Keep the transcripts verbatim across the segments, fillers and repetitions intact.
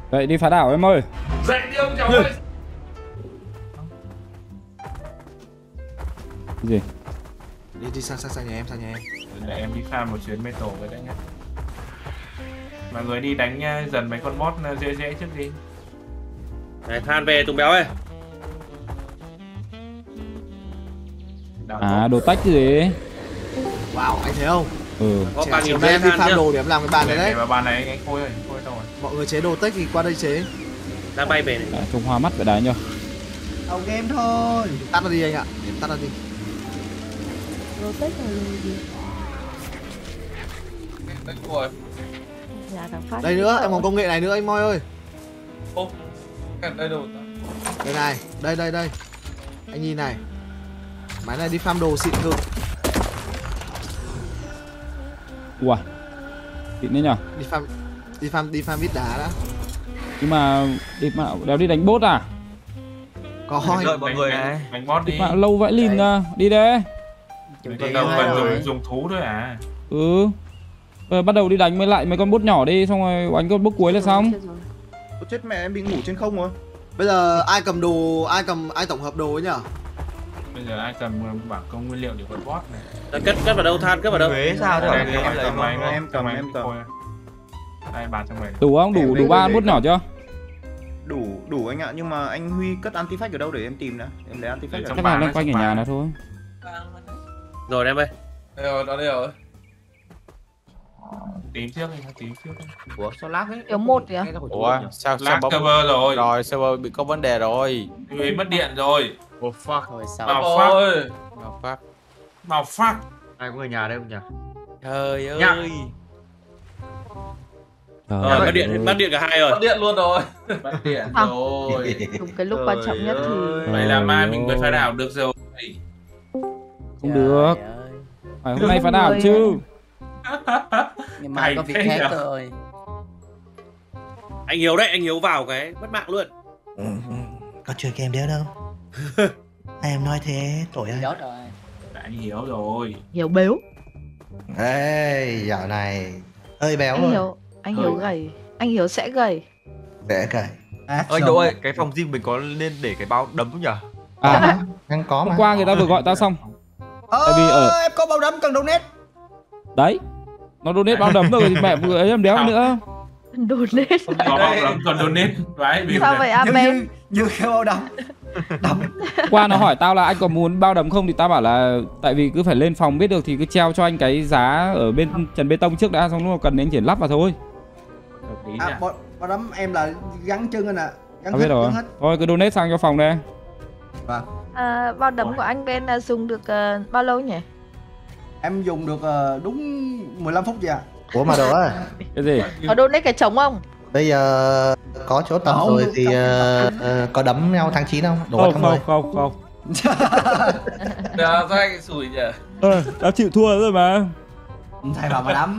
Dậy đi phá đảo em ơi. Dậy đi ông cháu ơi. Cái gì? Đi đi sang sang sang nhà em, sang nhà em. Để em đi farm một chuyến metal với đấy nhá. Mọi người đi đánh dần mấy con boss dễ dễ trước đi. Này than về Tùng Béo ơi. À đồ tách gì? Wow, anh thấy không? Ừ. Có bao nhiêu em đi than farm chưa? đồ để em làm cái bàn này đấy. Mà bàn này anh Khôi ơi, Khôi đâu rồi? Mọi người chế đồ tách thì qua đây chế. Đang bay về này. À, trông hoa mắt vậy đấy nhá. Đầu game thôi. Tắt nó đi anh ạ, em tắt nó đi. Đồ tách là gì? Đây rồi. Là thằng Phát. Đây nữa, em còn công nghệ này nữa anh Moi ơi. Ô. Đây đâu? Đây này, đây đây đây. Anh nhìn này. Máy này đi farm đồ xịn cực. Ủa. Xịn đấy nhở? Đi farm đi farm đi farm vít đá đã. Nhưng mà đi mà đéo đi đánh boss à? Có đợi mọi người này. Đánh boss đi. Mà lâu vãi lìn ra, đi đây. Bắt đầu cần dùng dùng thú thôi à? Ừ. Bây giờ bắt đầu đi đánh mới lại mấy con boss nhỏ đi, xong rồi đánh con boss cuối là xong. Ôi, chết mẹ em bị ngủ trên không rồi. Bây giờ ai cầm đồ, ai cầm ai tổng hợp đồ ấy nhở? Bây giờ ai cầm bảng công nguyên liệu để con boss này. Đã cất cất vào đâu than cất vào đâu? Huế sao thế? Em cầm máy, em cầm em cầm. Đây bàn trong này. Đủ không? Đủ đủ ba boss nhỏ chưa? Đủ đủ anh ạ, nhưng mà anh Huy cất antifact ở đâu để em tìm đã. Em lấy antifact ở Chắc là loanh quanh ở nhà nào thôi. Rồi em ơi. Đây rồi, đó đây rồi. Tím trước đi, tím trước. Ủa sao lag ấy? Yếu một kìa. Ủa sao Lag server rồi. Rồi server bị có vấn đề rồi. Huế mất điện rồi. Oh fuck. Thôi sao? Bảo phát. Bảo phát. Bảo phát. Ai có người nhà đây không nhỉ? Trời ơi. Rồi mất điện, mất điện cả hai rồi. Mất điện luôn rồi. Mất điện rồi. Đúng cái lúc quan trọng nhất thì Vậy là mai mình mới phá đảo được rồi. Không được. Phải hôm nay phá đảo chứ. Nhưng mà có việc khác rồi. Anh Hiếu đấy, anh Hiếu vào cái mất mạng luôn. Ừ, có chơi game đéo đâu. Em nói thế tội ai. Chết rồi. Anh Hiếu rồi. Hiếu béo. Ê, dạo này hơi béo Anh rồi. Hiếu, anh Hiếu gầy. Anh Hiếu sẽ gầy. Dễ cày. Anh Đỗ ơi, cái phòng gym mình có nên để cái bao đấm không nhỉ? À, anh có mà. hôm qua người ta vừa gọi tao xong. Ờ, Tại vì ở em có bao đấm cần donate. đấy, nó donate bao đấm rồi thì mẹ vừa ấy em đéo nữa. Donate. Có bao đấm còn donate. Đấy, Sao vậy anh em? Như, như cái bao đấm. Đấm. Qua nó hỏi tao là anh có muốn bao đấm không thì tao bảo là tại vì cứ phải lên phòng biết được thì cứ treo cho anh cái giá ở bên trần bê tông trước đã, xong lúc nào cần đến chỉ lắp vào thôi. À, bao, bao đấm em là gắn chân anh ạ. Gắn Tao biết rồi. Thôi cứ donate sang cho phòng đây. Vâng. À, bao đấm của anh bên là dùng được uh, bao lâu nhỉ? Em dùng được uh, đúng mười lăm phút vậy ạ. Ủa mà đồ á. Cái gì? Có donate cái trống không? Bây giờ có chỗ tập Không, rồi thì uh, uh, có đấm nhau tháng chín không? Đồ Không tháng không mười. không không. Sao anh sủi nhỉ? Ờ, tao chịu thua rồi mà. Thầy bảo mà đấm.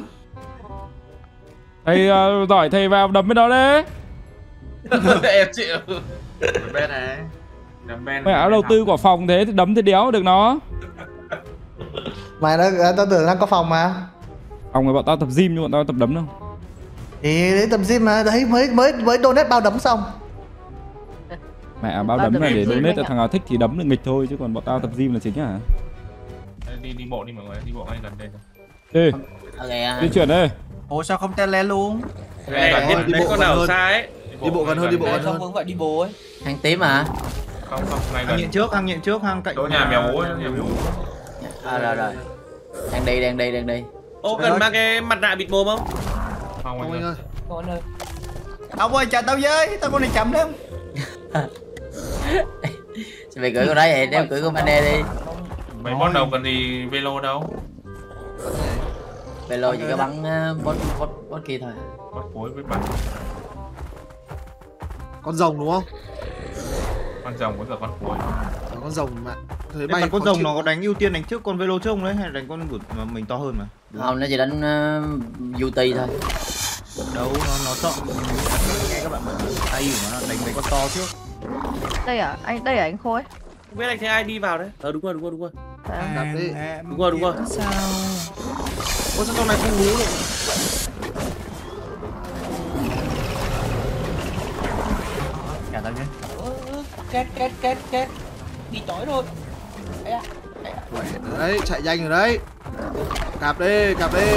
Thầy uh, giỏi thầy vào đấm bên đó đấy. Em chịu. Bên này. Mày áo đầu tư của phòng thế thì đấm thì đéo được nó. Mày đã, tao tưởng đang có phòng mà. Phòng người bọn tao tập gym nhưng bọn tao tập đấm đâu. Thì đến tập gym mà, đấy mới mới mới donate bao đấm xong. Mẹ bao đấm này để donate cho thằng nào thích thì đấm được nghịch thôi chứ còn bọn tao tập gym là chính hả? Đi đi bộ đi mọi người, đi bộ ngay gần đây thôi. Đi, di chuyển đây. Ủa sao không tele luôn? Này, biết mấy con nào xa ấy. Đi bộ gần hơn, đi bộ gần hơn. Không phải đi bộ ấy. Hàng tím à? Không không, ngay Hang gần. nhện trước, hang nhện trước, hang cạnh. Chỗ nhà mèo ố, nhà mèo ố. À rồi rồi. Đang đi, đang đi, đang đi. Ô cần mang cái mặt nạ bịt mồm không? Không Không anh ơi. Con ơi. Ông ơi chờ tao với, tao con này chậm lắm. Mày gửi con đấy vậy, đeo gửi con Mane đi. Mấy boss đầu cần gì velo đâu. Velo chỉ có bắn boss boss boss kia thôi. Boss cuối với bắn. Con rồng đúng không? Con rồng với cả con cuối. Có con rồng mà. Thấy Bay con rồng nó có đánh ưu tiên đánh trước con velo trước không đấy hay đánh con của mà mình to hơn mà. Không, nó chỉ đánh uh, u tê thôi. Đâu nó nó sợ nghe các bạn bảo tay của nó đánh mấy con to trước. Đây à? Anh đây à anh Khôi? Không biết anh thấy ai đi vào đấy. Ờ đúng rồi, đúng rồi, đúng rồi. À, đi. Đúng rồi, đúng rồi. Sao? Ôi sao con này không hú được? két két két két đi chói rồi. Đấy, chạy nhanh rồi đấy. Cạp đi, cạp đi.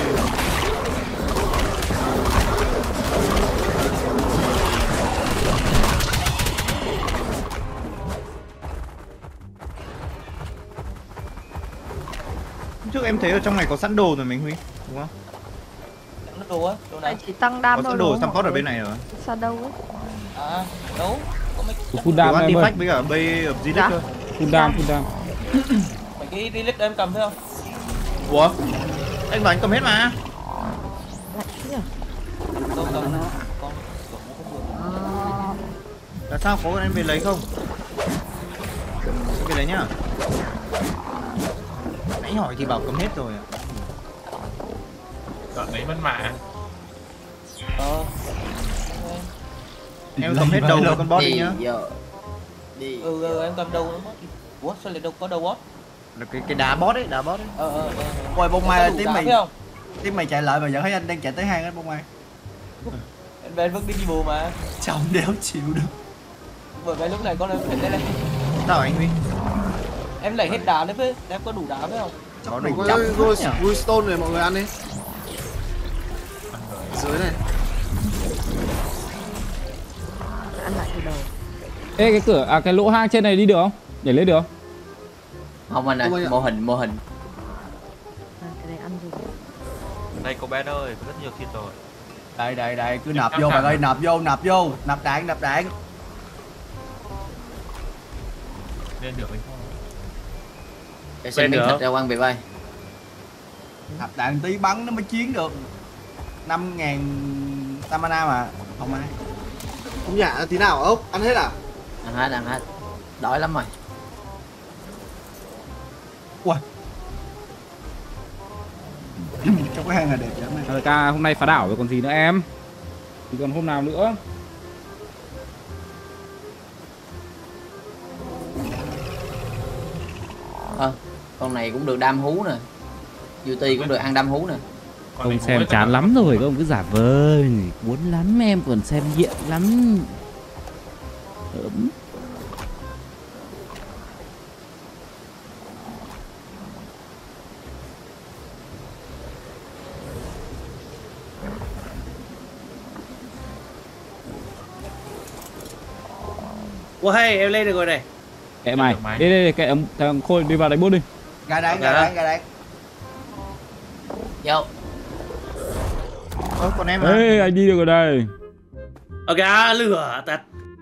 Trước em thấy ở trong này có sẵn đồ rồi mình Huy, đúng không? Sẵn đồ á, đồ nào? Này chỉ tăng đam Có thôi sẵn đúng đồ không? support ở bên này rồi. Sao đâu ấy. À, đâu? Có mấy Full dam em ơi. artifact với cả bay of Zilix Dạ. thôi. Full dam, full dam. Mấy cái Zilix em cầm thấy không? Ủa? Anh bảo anh cầm hết mà. Lạnh thế nhỉ? Đâu cầm nó. Con là sao có em về lấy không? Em về lấy nhá. Nãy hỏi thì bảo cầm hết rồi ạ. Chọn lấy mất mạ. Ờ. Em cầm hết đầu rồi con boss đi Đi nhá. giờ. Đi. Ừ, ừ em cầm đầu nó boss đi. Ủa sao lại đâu có đầu boss? Là cái cái đá boss đấy, đá boss đấy. Ờ ờ ờ. Ôi bông mai Có là đủ tiếng đá mày phải không? tiếng mày chạy lại mà vẫn thấy anh đang chạy tới hang á bông mai. Em bên vẫn đi đi bù mà. Chồng đéo chịu được. Bởi vậy lúc này con em phải lên đây. Sao anh Huy? Em lấy hết đá đấy với, em có đủ đá phải không? Chó Mình này có chậm vui nhỉ? vui stone này mọi người ăn đi. Dưới này. Ăn lại từ đầu. Ê cái cửa à cái lỗ hang trên này đi được không? Nhảy lên được không? Không anh ơi, Không anh ạ. mô hình mô hình. À, cái này ăn rồi. Đây cô bé ơi, có rất nhiều thịt rồi. Đây đây đây cứ nạp vô bạn ơi, nạp vô, nạp vô, nạp đạn, nạp đạn. Lên được hay không? Cho xem miếng thịt ra quăng bị bay. Nạp đạn tí bắn nó mới chiến được. năm ngàn stamina mà, không ai. Không nhả tí nào ốc, ăn hết à? Ăn hết, ăn hết. Đói lắm rồi. Trong cái hang là đẹp lắm này. Rồi ca hôm nay phá đảo rồi còn gì nữa em? Thì còn hôm nào nữa? Ờ, con này cũng được đam hú nè. Duty cũng được ăn đam hú nè. Con Ông này xem cũng chán rất lắm rồi, ông cứ giả vờ cuốn lắm em còn xem nghiện lắm. Ấm. Ủa hay em lên được rồi này. Kệ mày, Được mày. đi đi, đi kệ ông thằng Khôi đi vào đánh bút đi. Gà đạn, gà đạn, gà đạn. Vô. Ơ còn em à? Ê anh đi được rồi đây. Ok, à, lửa tạt.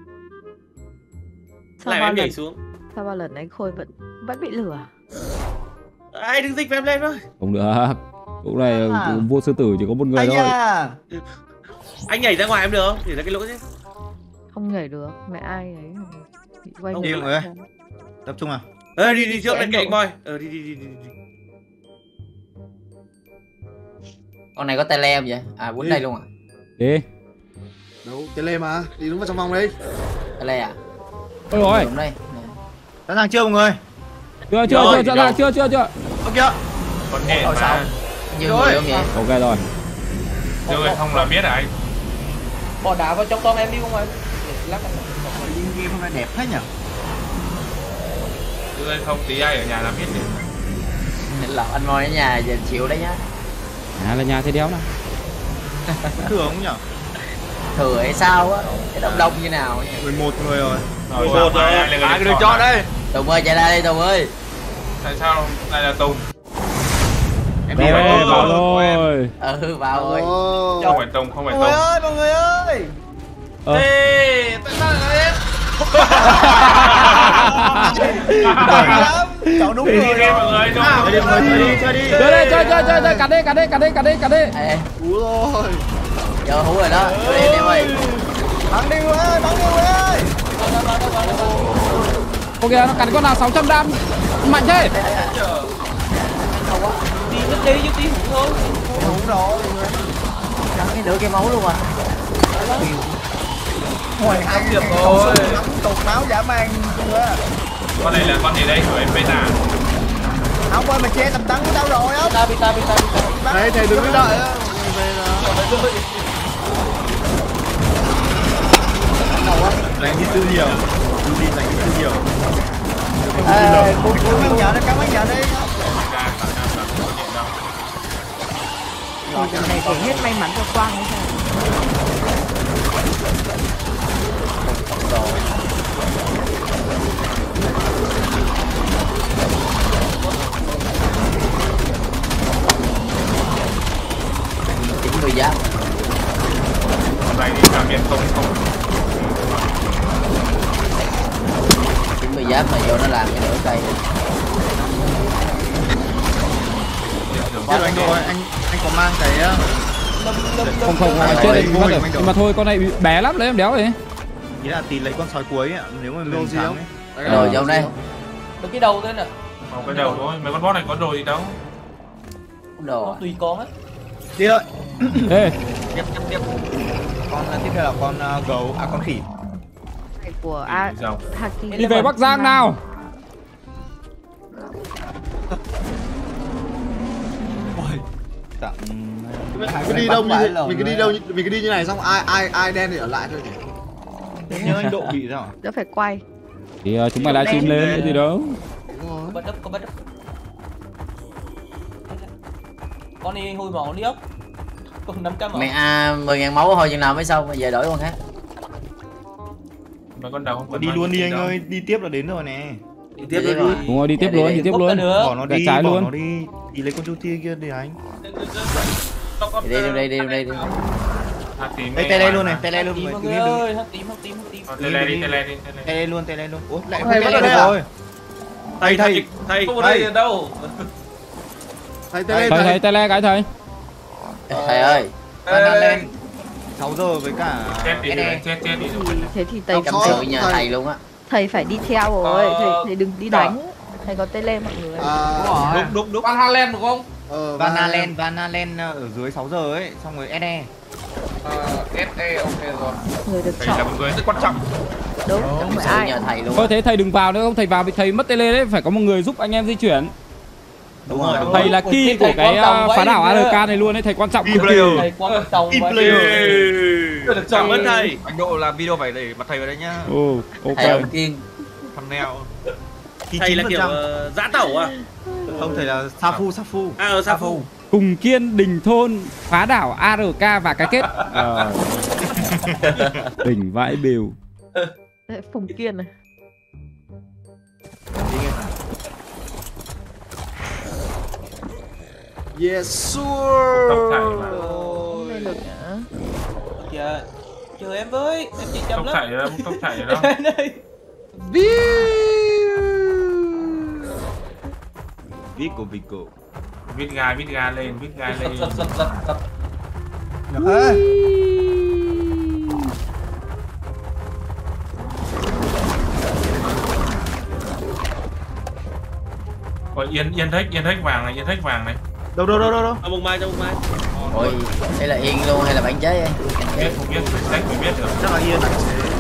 Sao Lại bao em nhảy lần, xuống. sao bao lần anh Khôi vẫn vẫn bị lửa? Ai đừng dịch em lên thôi. Không được. Chỗ này À. vua sư tử chỉ có một người Ai thôi. da. Anh nhảy ra ngoài em được không? Nhảy ra cái lỗ chứ. Không nhảy được, mẹ ai ấy bị quay Không ngược đi lại mọi người. xem. Tập trung à? Ờ đi đi trước Em đánh cạnh độ. boy. Ờ đi đi đi đi. đi. Con này có tele không vậy? À quýnh Đi. đây luôn à? Đi. Đâu, cái lê mà, đi đúng vào trong vòng đi. Tele à? Ôi rồi. Đúng đây. Sẵn sàng chưa mọi người? Chưa chưa Rồi, chưa chưa đâu. chưa chưa chưa. Ok chưa? Con nhẹ Ôi, sao? mà. Như Rồi. người không vậy? Ok rồi. Chưa không là biết à anh. Bỏ đá vào trong con em đi không anh? Lắc anh. Liên game hôm nay đẹp thế nhỉ? Chưa không tí ai ở nhà làm biết đi. Lọc anh ngồi ở nhà giờ chịu đấy nhá. À là nhà thế đéo nào. Thừa không nhỉ? Thừa hay sao á? Cái đông đông như nào nhỉ? mười một người rồi. Rồi sao mai ai lại Ai được được chọn đây? Tùng ơi chạy ra đi Tùng ơi. Tại sao lại là Tùng? Em Rồi đi vào vào của em. rồi. Ừ vào ơi. Ồ. Không phải Tùng, không phải Mọi người Tùng. ơi, mọi người ơi. Ờ. Ê, tại sao lại em? Đợi lắm. Chọn đúng Đi người đi mọi rồi. người, Chơi đi mọi người, chơi đi, chơi đi. Chơi đi chơi chơi chơi chơi cắt đi cắt đi cắt đi cắt đi cắt đi. Ê, Cú rồi. giờ hú rồi đó. Đưa đi em ơi. Bắn đi người ơi, bắn đi người ơi. Ok nó cắn con nào sáu trăm đam mạnh thế. Đi chút đi, chút đi hủ thôi. Đúng rồi. Cắn cái nửa cái máu luôn à. Hồi hai điểm rồi. Nắm tụt máu dã man chưa á. Con này là con gì đây của em beta? Không ơi, mà che tầm tấn của tao rồi á. Ta bị ta bị ta bị ta. Đấy, thầy đừng có đợi á. Mọi người về là. Đánh đi tư nhiều. đi dành rất nhiều. À, Cảm ơn nhớ đây, cảm ơn nhớ đây. Ra khả năng là không có điện đâu. Thì lần này phải hết may mắn cho Quang hay sao? chín mươi giáp. Hôm nay đi làm việc không không. chín mươi giáp mà vô nó làm cái nửa cây. Chết rồi anh ơi, anh anh có mang cái Không không, anh chết đấy, mất rồi. Nhưng mà thôi, con này bị bé lắm đấy em đéo đấy. ý là tí lấy con sói cuối ạ, nếu mà mình gì thắng không? ấy. Rồi vô đây. được cái đầu thôi nè. Không cái đầu thôi, mấy con boss này có đồ gì đâu. Đồ. Nó tùy con á. Đi thôi. Ê, Tiếp tiếp tiếp. Con tiếp theo là con uh, gấu, à con khỉ. Này của A Dòng. Haki. đi về Bắc Giang nào. Ôi. Tặng Mình cứ đi đâu như mình cứ đi đâu mình cứ đi như này xong ai ai ai đen thì ở lại thôi nhỉ. nhớ anh Độ bị sao? Đỡ phải quay. Thì uh, chúng mày livestream lên cái gì đâu. Đúng rồi. Có bắt đất, có bắt đất. Con đi hôi máu đi ốc. Còn năm trăm Mày à mười ngàn máu thôi chừng nào mới xong, bây giờ đổi con khác. Mấy con đầu không cần Đi mang luôn gì đi anh đâu. ơi, đi tiếp là đến rồi nè. đi tiếp đi. Đúng rồi, đi tiếp luôn, đi tiếp luôn. Bỏ nó Để đi, trái bỏ luôn. nó đi. Đi lấy con chú tia kia đi anh. Đi đây, đi đây, đi đây, đi. À, tím Đây này tele ngoài luôn này, mà. tele luôn. Tím Cứ mọi đi người đừng. ơi, hắc tím, hắc tím, hắc tím. Ờ, tele đi, tele đi, tele. Tele luôn, tele luôn. Ủa lại Thầy không bắt tele ở đây à? rồi. Thầy thầy thầy Không ở đây đâu. Thầy tele Thầy thầy thầy. tele cái thầy. Thầy ơi. Banana lên. sáu giờ với cả Chết đi, ét e. chết chết đi. Thì thế thì thầy Tâm sự nhờ thầy luôn á. thầy phải đi theo rồi, Ờ. thầy thầy đừng đi đánh. Thầy có tele mọi người. À, Đúng đúng đúng. Con Harlem đúng không? ờ, Vanaland, Vanaland ở dưới sáu giờ ấy, xong rồi ét e. Ờ, ét e ok rồi. Người được Thầy là chọn một người rất quan trọng. đúng, Tâm không phải sự ai. nhờ thầy luôn. Thôi thế thầy đừng vào nữa, không thầy vào bị thầy mất tele đấy, phải có một người giúp anh em di chuyển. Đúng rồi, đúng Thầy rồi. là Ôi, key thầy của cái quan trọng uh, vậy phá đảo nữa. a rờ ca này luôn đấy, thầy quan trọng Key cực kỳ. player. Thầy quan trọng Team vậy. player. Được chọn. Cảm ơn thầy. Anh Độ làm video phải để mặt thầy vào đây nhá. Ồ, Thầy ok. ông Kiên. Thumbnail. Thầy là kiểu ờ, giã tẩu à? Không, thầy là Safu, Safu. À ở Sa Phu. Cùng kiên đình thôn phá đảo a rờ ca và cái kết. Ờ. Đỉnh vãi bèo. Đấy, Phùng Kiên này. Yes sir. Tóc thầy mà. Không lên được nữa. Kìa. Chờ em với, em chỉ chậm Tóc lắm. thầy đó, tóc thầy đó. Đây. Vico, Vico. Vít ga, vít ga lên, vít ga lên. Giật giật giật giật. Còn yên yên thách, yên thách vàng này, yên thách vàng này. Đâu đâu đâu đâu đâu. Ở bông mai, trong bông mai. Ôi, đây là yên luôn hay là bản chế ấy? Không biết, không biết, sách phải biết được. Chắc là yên này.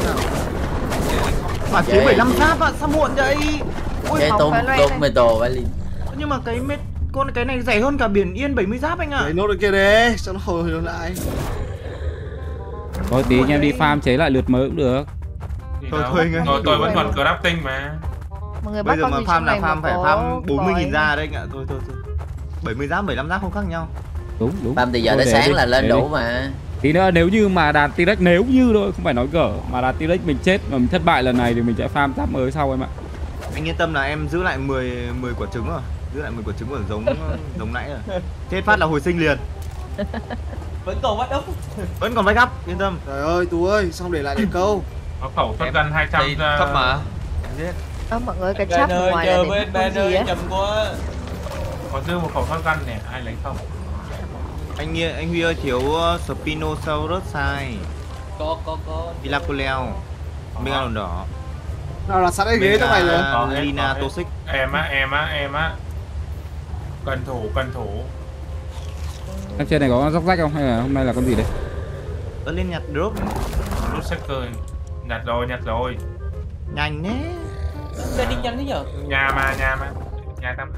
Mà chế bảy mươi lăm giáp ạ, sao muộn vậy? Ôi, Chế không tôm, phải loay tôm này. metal phải liền. nhưng mà cái mét con cái này rẻ hơn cả biển Yên bảy mươi giáp anh ạ. Lấy nốt được kia đấy, cho nó hồi hướng lại. Thôi tí anh em đi farm chế lại lượt mới cũng được. Thì Thôi, đâu. thôi anh ơi. Tôi, tôi vẫn còn crafting mà. Mọi người Bây bắt giờ con mà gì farm trong là này farm mà phải có farm bốn mươi nghìn còi. ra đấy anh ạ. Thôi thôi thôi. bảy mươi giáp, bảy mươi lăm giáp không khác nhau. Đúng đúng. Farm từ giờ Thôi tới để sáng đi, là lên để đủ đi. mà. Tí nữa nếu như mà đàn T-Rex, nếu như thôi, không phải nói gở, mà đàn T-Rex mình chết mà mình thất bại lần này thì mình sẽ farm giáp mới sau em ạ. Anh yên tâm là em giữ lại mười mười quả trứng rồi. Giữ lại mười quả trứng của giống giống nãy rồi. Chết phát là hồi sinh liền. Vẫn còn bắt ốc. Vẫn còn backup, yên tâm. Trời ơi, Tú ơi, xong để lại để câu. Có khẩu thoát gần hai trăm Đây, thấp mà. Em giết. Ơ mọi người cái Ben chat ở ơi, ngoài là chờ để bên con Ben gì ơi, á? chậm quá. có dư một khẩu thoát gần nè, ai lấy không? Anh Nhi- anh Huy ơi thiếu uh, Spinosaurus sai, Có có có. Vilacoleo, Megalodon đỏ. Nào là sẵn cái ghế trong này rồi. Có hết, Lina có hết. Toxic. Em á, em á, em á. Cần thủ, cần thủ. Em trên này có con róc rách không hay là hôm nay là con gì đấy? Ơ lên nhặt drop. Rút sector. Nhặt rồi, nhặt rồi. Nhanh nhé. Ben đi nhanh thế nhở? Nhà mà, nhà mà. Nhà tắm.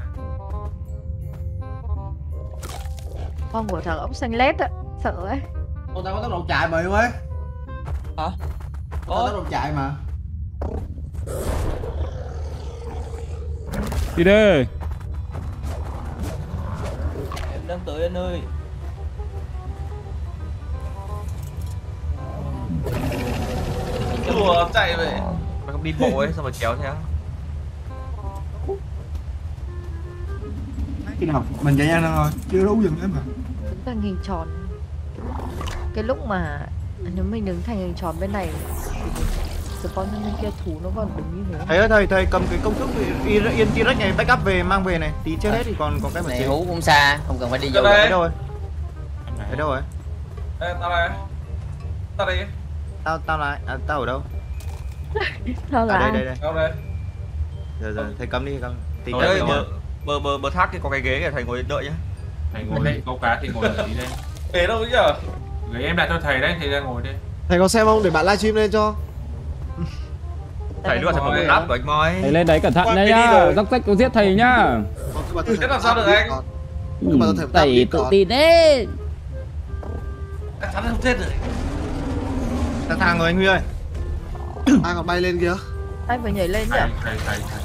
Con của thằng ốc xanh lét á, sợ ấy. Con tao có tốc độ chạy mà yêu ơi. Hả? Có tốc Có. độ chạy mà. Đi đi. Em đang tới anh ơi. Đùa chạy về. Mày không đi bộ ấy, sao mà kéo theo? Khi nào mình chạy nhanh thôi, chưa đấu dừng đấy mà. Đứng thành hình tròn. Cái lúc mà nếu mình đứng thành hình tròn bên này spawn bên kia thủ nó còn đứng như thế. Thầy ơi thầy, thầy cầm cái công thức yên yên T-Rex này backup về mang về này, tí chết hết thì còn còn cái mà Này chế. hú cũng xa, không cần phải đi vô. Ở đâu rồi? Ở đâu rồi? Ê, tao đây. Tao đây. Tao tao lại, à, tao ở đâu? Sao À là đây đây đây. Đâu đây? Rồi rồi, thầy cầm đi, cầm. Tí Ở cầm đây đi bờ nhá. bờ bờ bờ thác kia có cái ghế kìa, thầy ngồi đợi nhá. Thầy ngồi câu cá thì ngồi ở tí đây. Ghế đâu nhở? Người em đặt cho thầy đấy, thầy ra ngồi đây. Thầy có xem không để bạn livestream lên cho. Thầy đưa thầy một cái app của anh Moi. Thầy lên đấy cẩn thận đấy nhá. Dốc sách có giết thầy nhá. Cái làm sao được anh? Nhưng mà thầy Thầy tự tin đấy. Chắc chắn không chết rồi. Sẵn sàng rồi anh Huy ơi. Ai còn bay lên kìa. anh phải nhảy lên nhỉ? Thầy, thầy, thầy, thầy.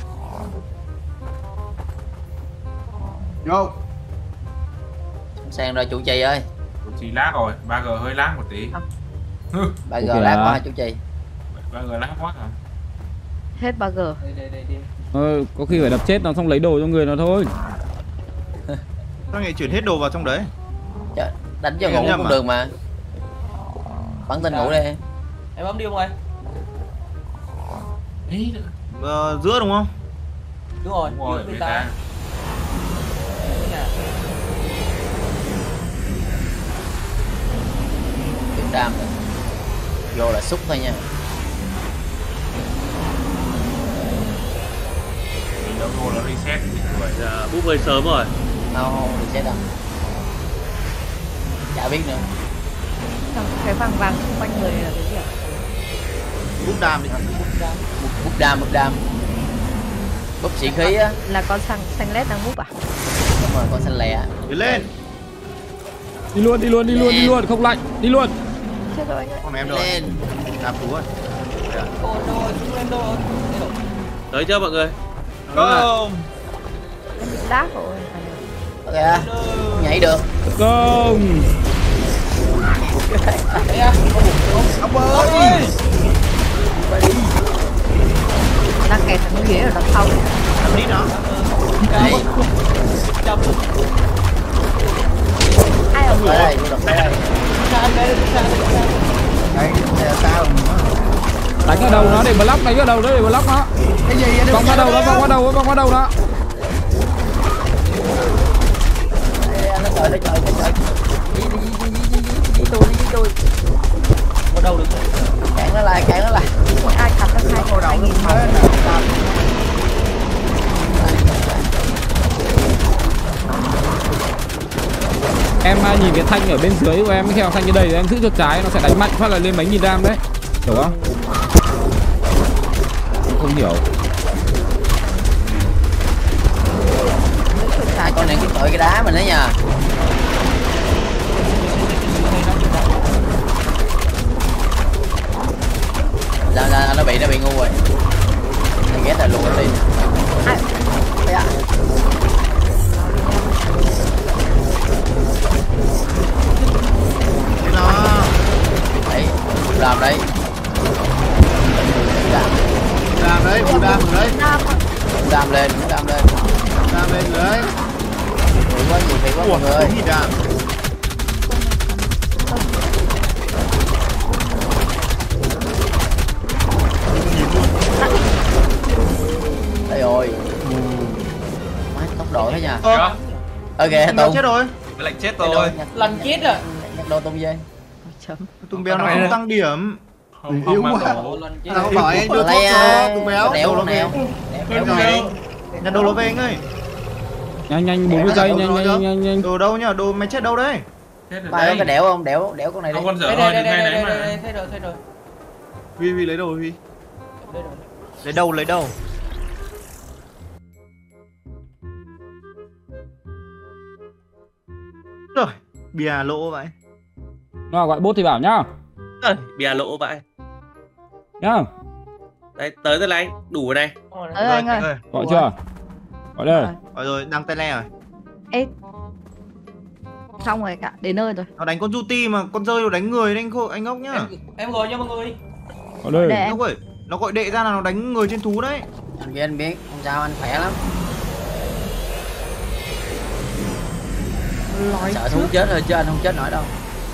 Vô. Sang rồi chủ trì ơi. Chủ trì lát rồi, ba G hơi lát một tí. ba G Ok lát à. quá hả chủ trì? ba G lát quá hả? Hết ba G. Đây đây đây đi. Ờ, có khi phải đập chết nó xong lấy đồ cho người nó thôi. Sao ngày chuyển hết đồ vào trong đấy? Trời, đánh cho Em ngủ nhầm cũng à? được mà. Bắn tên ngủ đi. Em bấm đi không ơi? Ý, Ờ, giữa đúng không? Đúng rồi. đúng rồi, bên bên ta. ta. Việt Nam rồi. Vô là xúc thôi nha. Thì nó vô nó reset thì người. Dạ, búp hơi sớm rồi. Không, không, đi chết đâu. Chả biết nữa. Xong cái vàng vàng xung quanh người là cái gì ạ? Bút đàm đi. Bút, bút đam, bút đam. Bút sĩ khí á. Là con xanh xanh lét đang búp à? Đúng rồi, con xanh lè. Đi lên. Đi luôn, đi luôn, đi luôn, đi luôn, không lạnh, đi luôn. Chết rồi anh ơi. Con em rồi. Lên. Đạp cú rồi. Ôi rồi, chúng em đâu rồi? Đây rồi. Tới chưa mọi người? Không. Em bị lag rồi. Ok à. Nhảy được. Không. Đây à. Ông ơi. Đang kẹt thằng ghế ở đằng sau. Làm đi nó. Đấy. Chậm. Ai ở Tới giữa? đây, vô đập tới đây. Sang đây, sang đây, sang đây. Đây, đây là sao? Đánh ở đầu nó để block, đánh ở đầu nó để block nó. Cái gì vậy? Vòng qua đầu nó, vòng qua đầu nó, vòng qua đầu nó. Đây, nó trời, nó trời, nó trời. Đi, đi, đi, đi, đi, đi, đi, tôi, đi, tôi. Có đâu được. Cản nó lại, cản nó lại. Một ai cắm được hai hai nghìn máu. Em à, nhìn cái thanh ở bên dưới của em, khi nào thanh cái đầy em giữ chuột trái nó sẽ đánh mạnh phát là lên mấy nghìn đam đấy. Hiểu không? Không hiểu. Con này cái tội cái đá mình đấy nha. Là, là, nó bị nó bị ngu rồi. Nó ghét là luôn nó đi. Dạ. Nó. Đấy, làm đấy. Làm, Đàm đấy, bù đàm ở đấy. làm lên, làm lên. Đàm lên đấy. Nhiều quá, nhiều thiệt quá mọi người. Gì đàm. Đây rồi. Má tốc độ thế nha. Ờ. Ok, Nó Tùng. chết rồi. Cái lệnh chết rồi. Lần chết rồi. Nhắc đô Tùng về. Chấm. Tùng béo nó không tăng điểm. Không, Yếu không mang quá. đồ. Lần chết. Tao không bảo anh đưa thuốc Lấy cho Tùng béo. đéo đồ nó nèo. về. Đéo Rồi. nèo. Nhặt đồ nó về anh ơi. Nhanh nhanh bốn mươi giây, nhanh nhanh nhanh nhanh. Đồ đâu nhá, đồ mày chết đâu đấy? Chết ở Bài có đây. cái đéo không? Đéo, đéo con này đi. Không con dở Đây hơi đây đừng đây hay đây đấy đây đây mà. thấy rồi thấy rồi. Huy Huy lấy đồ Huy. Đây rồi. Lấy đâu lấy đâu? Rồi, bìa lỗ vậy. Nó gọi bot thì bảo nhá. Ơi, bìa lỗ vậy. Nhá. Đây, tới rồi này anh, đủ rồi này. Tới rồi anh ơi. Gọi chưa? Gọi đây. Rồi rồi, đăng tay le rồi. Ê. Xong rồi cả, đến nơi rồi. Nó đánh con Juti mà con rơi nó đánh người đấy anh khô, anh ngốc nhá. Em, em gọi cho mọi người. Gọi đây. Để Ngốc ơi, nó gọi đệ ra là nó đánh người trên thú đấy. Anh biết anh biết, không sao anh khỏe lắm. nói Sợ thú chết rồi chứ anh không chết nổi đâu.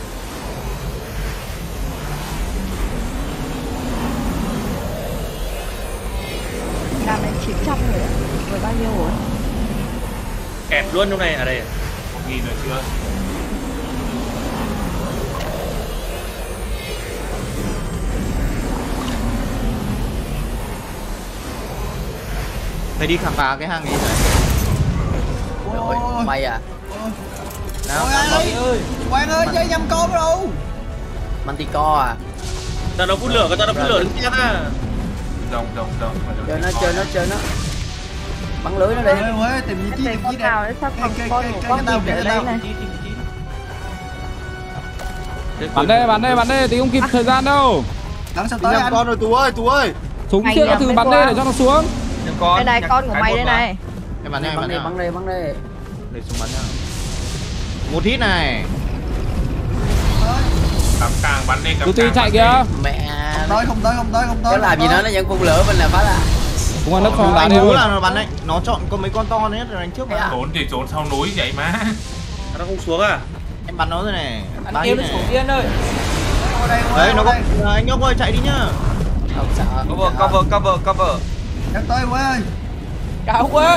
Đàm này chín trăm rồi ạ. Rồi bao nhiêu rồi? Kẹp luôn lúc này ở đây. Một nghìn rồi chưa? Thầy đi khám phá cái hang ấy rồi. Rồi, bay à. Nào, Quang ơi, ơi, Quang ơi, chơi nhầm con đâu. Manticore à. Tao nó phút lửa, cái tao nó phút lửa đứng kia à. Rồng, rồng, rồng. Chơi nó, chơi nó, chơi nó. Bắn lưới nó đi. Ơi, ơi, tìm vị trí, tìm vị trí nào đấy sao còn con của con gì ở đây này. Bắn đây, bắn đây, bắn đây, tí không kịp thời gian đâu. Làm sao tới anh? Con rồi Tú ơi, Tú ơi. Súng kia các thứ bắn đây để cho nó xuống. Đây này, con của mày đây này. Em bắn em Bắn bắn đi, em. bắn đi, bắn đi. Để súng bắn nha. Một hit này. Cắm càng bắn đi, cắm Tú càng chạy bắn kìa. Mẹ. Không tới, không tới, không tới, không tới. Có làm gì nó nó vẫn phun lửa mình là phá là. Cũng là lớp phòng Đánh đánh thú luôn. là nó bắn đấy. Nó chọn có mấy con to đấy rồi đánh trước mà. Trốn thì trốn sau núi vậy mà. Nó không xuống à? Em bắn nó rồi này. Anh kêu nó xuống yên ơi. Đấy nó có anh nhóc ơi chạy đi nhá. Không sợ. Cover, cover, cover, cover. Em tới Quang ơi. Cao quá.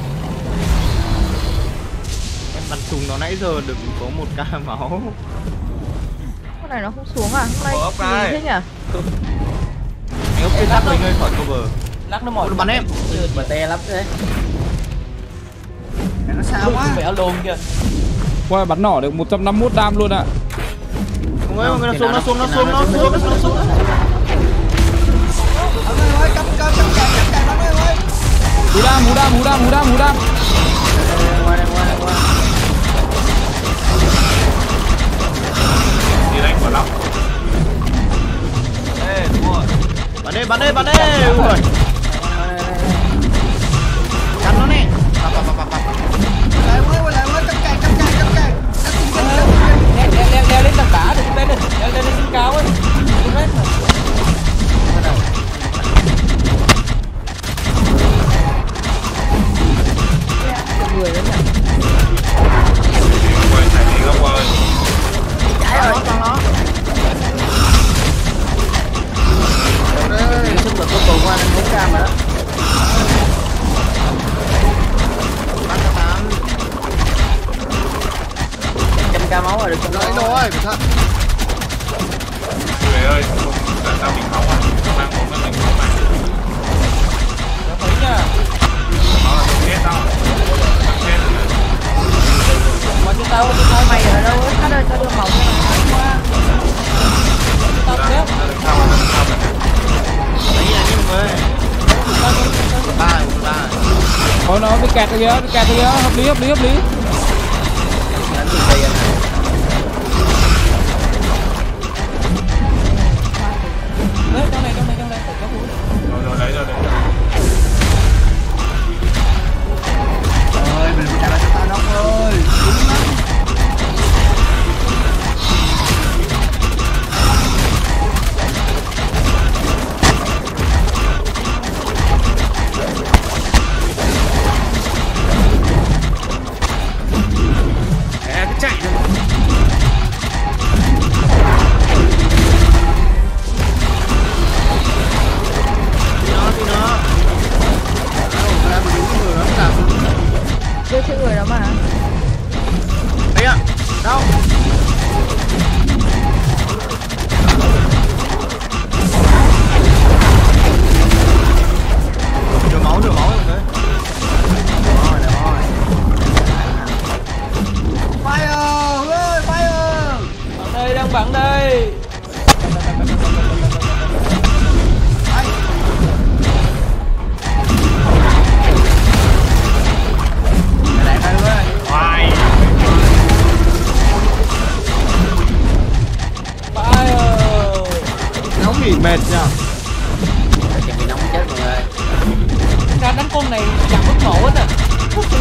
Em bắn súng nó nãy giờ được có một ca máu. Con này nó không xuống à? Hôm Ủa, nay này. gì thế nhỉ? Anh ốc trên tắt mình ơi khỏi cover. Lắc nó mỏi. Bắn em. Bờ te lắm thế. Nó sao quá. Phải alo kìa. Qua bắn nỏ được một trăm năm mươi mốt đam luôn ạ. Không ơi, nó xuống, nó xuống, nó xuống, nó xuống, nó xuống. Ông ơi, ơi, cắm cắm cắm chạy, cắm chạy, ông ơi. Hú đam, hú đam, hú đam, hú đam, hú đam. Qua đây, qua đây, qua. Đi đánh quả lóc. Ê, đúng rồi. Bắn đi, bắn đi, bắn đi. Ui. Cắn nó nè. Lại ơi, lại ơi, cắm chạy, cắm chạy, cắm chạy. Leo leo leo leo lên tầng đá được lên lên. Leo lên lên cao ấy. Đúng hết rồi. Người đấy nhỉ? Quay chạy đi góc ơi. Chạy rồi, con nó. Sức lực cuối cùng qua nên bốn cam rồi đó. Trăm ca máu rồi được cho nó. Đấy rồi, cẩn thận. Người ơi, tại sao mình máu à? Mang một cái mình máu này. Nó thấy nha. Nó là không chết đâu. Không chết rồi. Mà chúng tao chúng tao Mày ở đâu ấy? Cắt ơi, tao đưa máu cho mày. tao Ra, chết. ra đằng sau, ra đằng sau rồi. Đấy là như người. Ba, ba. Thôi nó bị kẹt rồi kìa, bị kẹt rồi kìa, hợp lý, hợp lý, hợp lý. Đánh gì đây anh? Đấy, trong này trong này trong này phải có mũi. Rồi, rồi, đấy rồi, đấy rồi. Ơi, mình phải trả lại cho tao Nóc ơi. Đúng lắm. À, cứ chạy thôi. Thì nó, thì nó.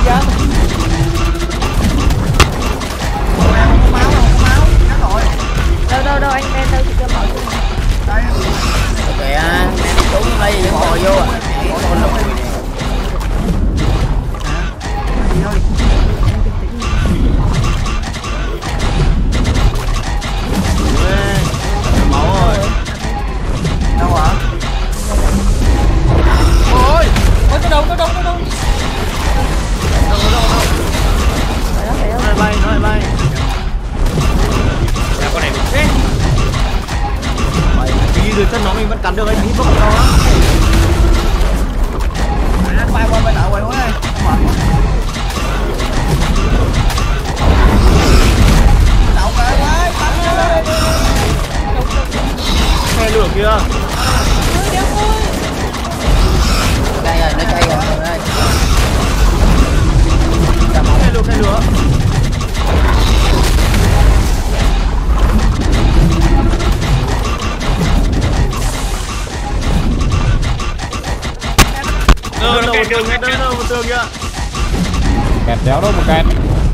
giá. Không máu không có máu chết rồi. Đâu đâu đâu anh em đâu thì cho mọi người. Đây kìa em trúng lấy gì ngồi vô à. Con lùi nè. gì thôi. Máu rồi. Đâu hả? Ôi, ôi nó đâu, nó đâu, nó đâu. Nó lại bay, nó lại bay. Là con này chết. Đi rồi chân nó mình vẫn cắn được anh hít bốc đâu á. Bay qua bên nào quay quá đây. Đậu cái quá, bắn lên. Xe lửa kia. Đây rồi, nó chạy rồi đây. Xe lửa, xe lửa. Ờ, nó kẹt đường, đường, đâu đâu một tường kìa. Kẹt đéo đâu mà kẹt.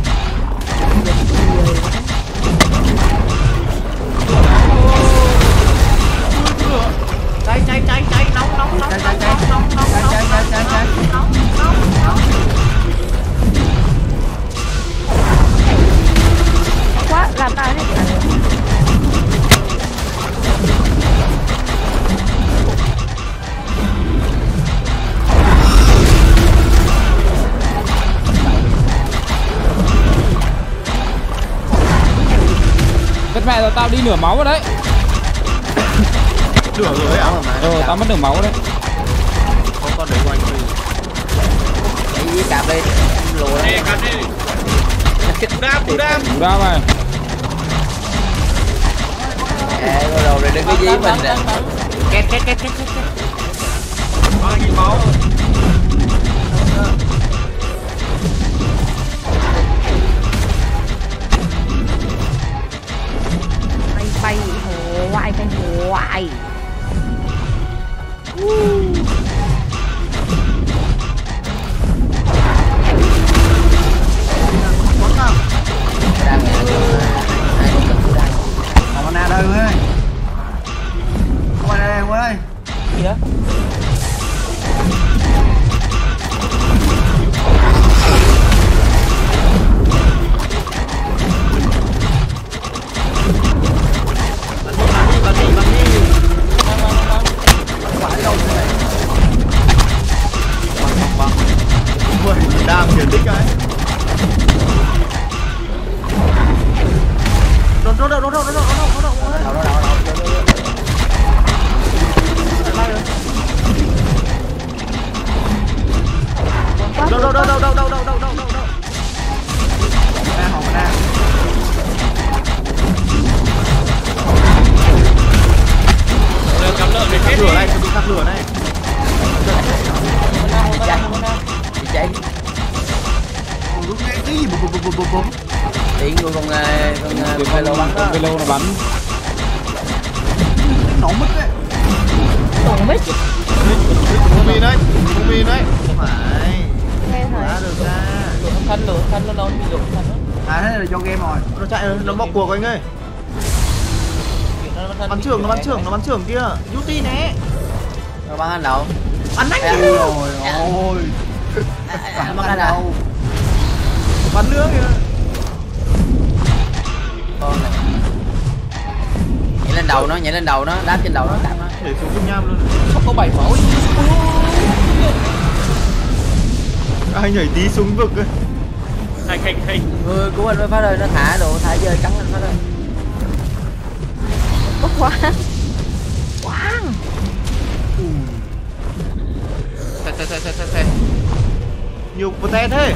Cháy cháy cháy cháy nóng nóng nóng Cháy nóng cháy cháy. nóng nóng nóng Cháy cháy cháy cháy cháy. nóng nóng nóng. Quá làm tao hết. Chết mẹ rồi, tao đi nửa máu rồi đấy. Lửa rồi à? Ờ, tao mất nửa máu đấy. Không con để quanh đi. Đấy với cạp đi. Lùa Ê, cắt đi. Cú đam, cú đam. Cú đao mày. Ê, rồi rồi đừng có dí mình nè. Két két két két két. Ba nghìn máu. Bay bay hoài bay hoài. Đang nghe được. Ai cũng cần đang. Còn mana đâu ơi. Có mana đâu ơi. Gì đó? Bắn đi, bắn đi. Phải đâu thế này. Ui, đang hiển tích cái. Đồn đồn đồn đồn đồn đồn đồn đồn đồn. Đâu đâu đâu đâu. Đâu đâu đâu đâu đâu đâu đâu đâu đâu đâu. Mana hỏng mana. Rồi cắm lợn để chết Lửa đi. này, chuẩn bị khắc lửa này. Đi chạy. Lúc này cái gì bụp bụp bụp bụp bụp. Điện của con con Cái con lô bắn đó. cái lô nó bắn. Nổ mất đấy. Tổng mít. Không mì đấy, không mì đấy. Phải. Nghe Đã thấy. được ra. Lửa thân, lửa thân nó nó bị lửa thân đó. À thế là cho game rồi. Nó chạy rồi, nó bọc cuộc anh ơi. Bắn trưởng, nó bắn trưởng, nó bắn trưởng kia. Yuti né. Nó bắn anh đâu? Bắn anh Ê, kìa. Rồi ôi. Bắn bắn anh đâu? Bắn nữa kìa. Con này. Nhảy lên đầu nó, nhảy lên đầu nó, đáp trên đầu nó, đáp nó. Để xuống chung nham luôn. Sắp có bảy máu. Ai nhảy tí xuống vực ơi. Hành hành hành. Người của anh mới phá rơi, nó thả đồ, thả rơi cắn anh phá rơi. Có quá. Quang. Xe xe xe xe xe xe. Nhiều pote thế.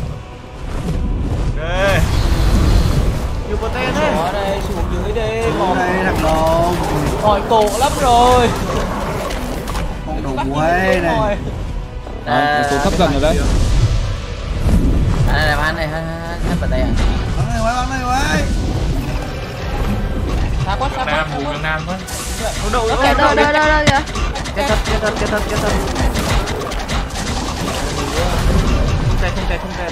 Đây. Nhiều pote thế. Ở đây xuống dưới đi. Còn Đây thằng lồn. hỏi cổ lắm rồi. Con đồ quê này. À, số thấp dần rồi đấy. À, đây anh này, hết vào đây à. Bắn này quái, bắn này quái. Xa quá, xa quá. Nam bù Việt Nam quá. Nó đậu Đâu nó đâu đâu đâu đâu kìa. Chết thật, chết thật, chết thật, chết thật. Không kẹt, không kẹt, không kẹt.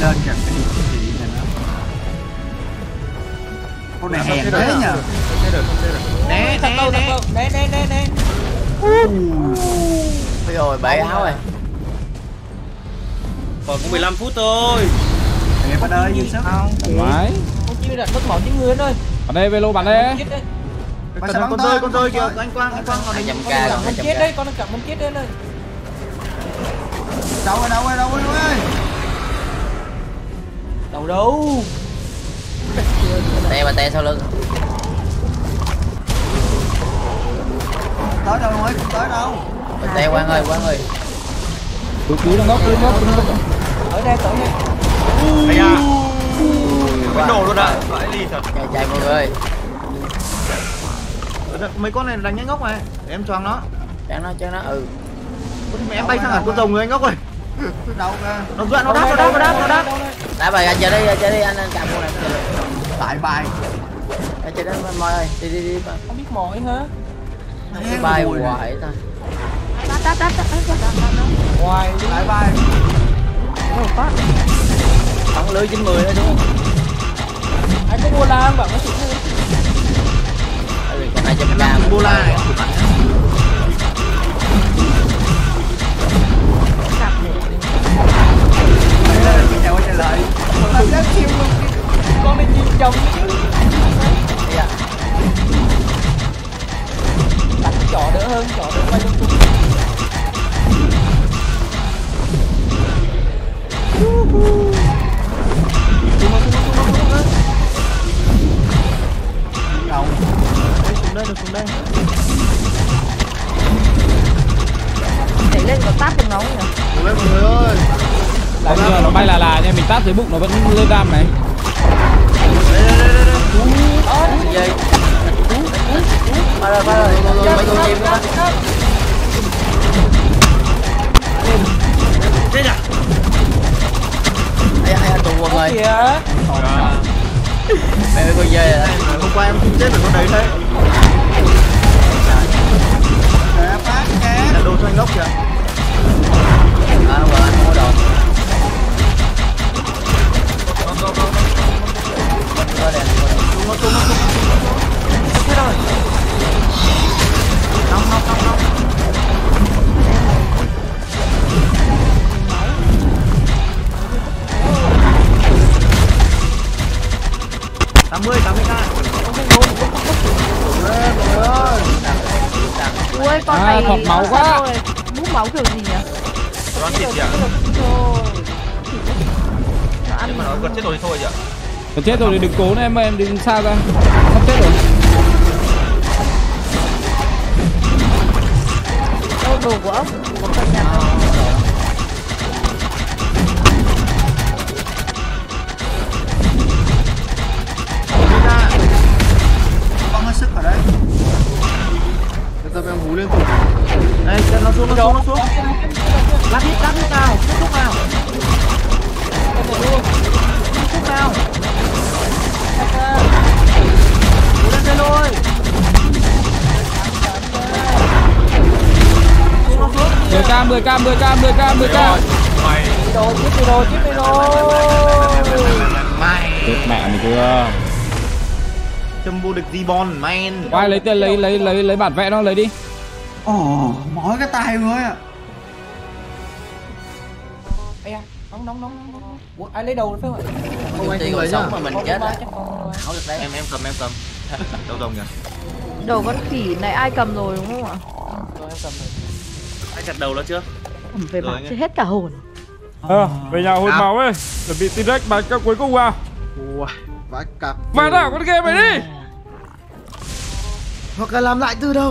trên kìa, cái gì cái gì này nó. Con này hèn thế nhờ. Né né né né né né né. Ôi rồi bể áo rồi. Còn có mười lăm phút thôi. Em ở đây dư sức không? Máy. Con chim đặt mất máu những người ơi. Bắn đây Velo bắn đây. Con con rơi con rơi kìa, anh Quang anh Quang hai trăm k Con rồi, muốn chết đây, con đang chậm muốn chết đây ơi. Đâu rồi đâu rồi đâu rồi đâu ơi. Đâu đâu. Te bà te sau lưng. Tới đâu rồi, tới đâu. Bà te Quang ơi, Quang ơi. Cứ cứ đừng ngốc, cứ ngốc, cứ ngốc. Ở đây tới đây. Ây da. Cái nổ luôn ạ. Vãi lì thật. Chạy chạy mọi người ơi. Mấy con này đánh nhanh ngốc này, để em choáng nó. Chán nó, chán nó, ừ. Mẹ em bay sang hẳn con rồng người anh ngốc rồi. Đâu ra? Nó dọa nó đáp, nó đáp, nó đáp, nó đáp. Đá bài anh chơi đi, chơi đi, anh anh cầm con này. Tại bài. Anh chơi đến Moi ơi, đi đi đi. Không biết mỏi hả? Cái bài hoài thôi. Đáp đáp đáp đáp đáp đáp đáp. Hoài Tại bài. Ồ quá. Bắn lưới chín mươi đó đúng không? Anh có mua la không bạn có chịu không? Ừ, còn hai trăm k Bola này. Chào quay trở lại. Con này chim chồng chứ. Đặt chỏ đỡ hơn, chỏ đỡ bay lung tung. Đâu? Xuống đây, xuống đây. Đẩy lên có táp được nó nhỉ? Xuống đây mọi người ơi. Bây giờ nó bay là là nha, mình tát dưới bụng nó vẫn lên đam này. Đây đây đây đây. Dây. Ba rồi, ba rồi, mấy con chim đó. Chết à? Ai ai tù quần rồi. Kìa. Mẹ ơi con dây rồi. Hôm qua em không chết được con đấy thế. Để phát kìa. Là đồ cho anh ngốc kìa. À vợ anh mua đồ. Có đèn. Xuống nó xuống nó xuống. Chết rồi. Nóng nóng nóng nóng. tám mươi tám mươi k. Ui con À, này thọt máu quá. Mút máu kiểu gì nhỉ? Nó thịt gì ạ? Nó ăn Nhưng mà nó gần chết rồi thì thôi chị ạ. Còn chết rồi thì đừng cố nữa em ơi, em đừng sao ra. Sắp chết rồi. đâu đồ của ông có cần nhà đâu. Con hết sức ở đây. Để tập em hú liên tục. Đây, chân nó xuống, nó xuống, nó xuống. Lát hít, lát hít nào, kết thúc nào. Kết thúc nào. Hú lên trên rồi. Xuống, nó xuống. mười k, mười k, mười k, mười k, mười k. Mày. Đồ, chiếc đi đồ, chiếc đi đồ. Mày. Chết mẹ mày chưa? Châm vô địch Zibon, man. Quay lấy tiền, lấy lấy lấy lấy bản vẽ nó lấy đi. Ồ, mỏi cái tay rồi ạ. Ây da, nóng nóng nóng nóng. Ủa, ai lấy đầu rồi phải không ạ? Không anh còn sống mà mình chết á. Chắc con Áo được đấy. Em em cầm em cầm. Đâu rồng nhỉ? Đầu con khỉ này ai cầm rồi đúng không ạ? rồi em cầm rồi. Anh chặt đầu nó chưa? Cầm về Rồi mặt nhá. chết hết cả hồn. Ờ, về nhà hút máu ấy. Chuẩn bị T-Rex bài các cuối cùng vào. Ui, vãi cặp. Mà đảo con game này đi. Hoặc là làm lại từ đầu.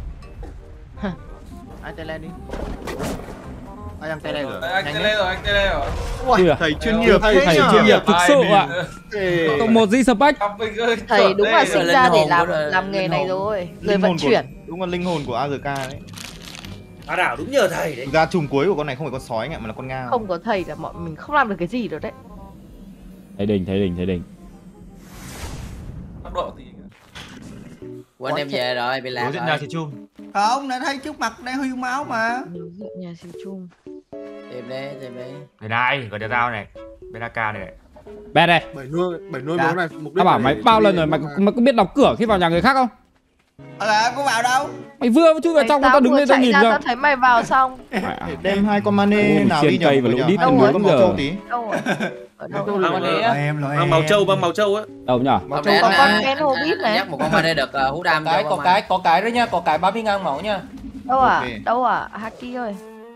Ai tay lên đi. Ai đang tay lên rồi. Anh tê lên rồi, anh tê lên rồi. Ui, Thầy chuyên nghiệp thầy, thế thầy nhờ. chuyên nghiệp thực Ai sự đi ạ. nữa? Cộng một di spec. Cặp mình ơi, Thầy chuẩn đúng là đây. sinh Linh ra để hồn làm của- làm nghề linh này hồn. rồi. Người Linh vận hồn của- chuyển. Đúng là linh hồn của a rờ ca đấy. À đảo đúng nhờ thầy đấy. Thực ra trùng cuối của con này không phải con sói anh ạ, mà là con ngao. Không có thầy là bọn mình không làm được cái gì đâu đấy. Thấy đỉnh, thấy đỉnh, thấy đỉnh. Tốc độ thì Quên em về rồi, bị lạc Đối diện nhà rồi. thì chung. Không, đã thấy trước mặt đang hư máu mà. Nhà xì chung. Tìm đi, tìm đi. Đây này, gọi cho tao này. bên a ca này. Bè đây. Bảy nuôi, bảy nuôi bốn này. Mục đích Tao bảo mày bao lần rồi mày mày có biết đóng cửa khi vào nhà người khác không? À, có vào đâu. Mày vừa chui vào trong tao đứng lên tao nhìn rồi. Tao thấy mày vào xong. Đem hai con mane nào đi cây và lũ đít đâu nữa rồi? giờ. Đâu rồi? Ở đâu Băng rồi? mane á. Em Băng màu trâu, băng màu trâu á. Đâu nhỉ? Màu trâu có con Ken Hobbit này. Nhắc một con mane được uh, hú đam. Có cái, có cái, có cái đấy nha, có cái ba mươi ngàn máu nha. Đâu à? Đâu à? Haki ơi.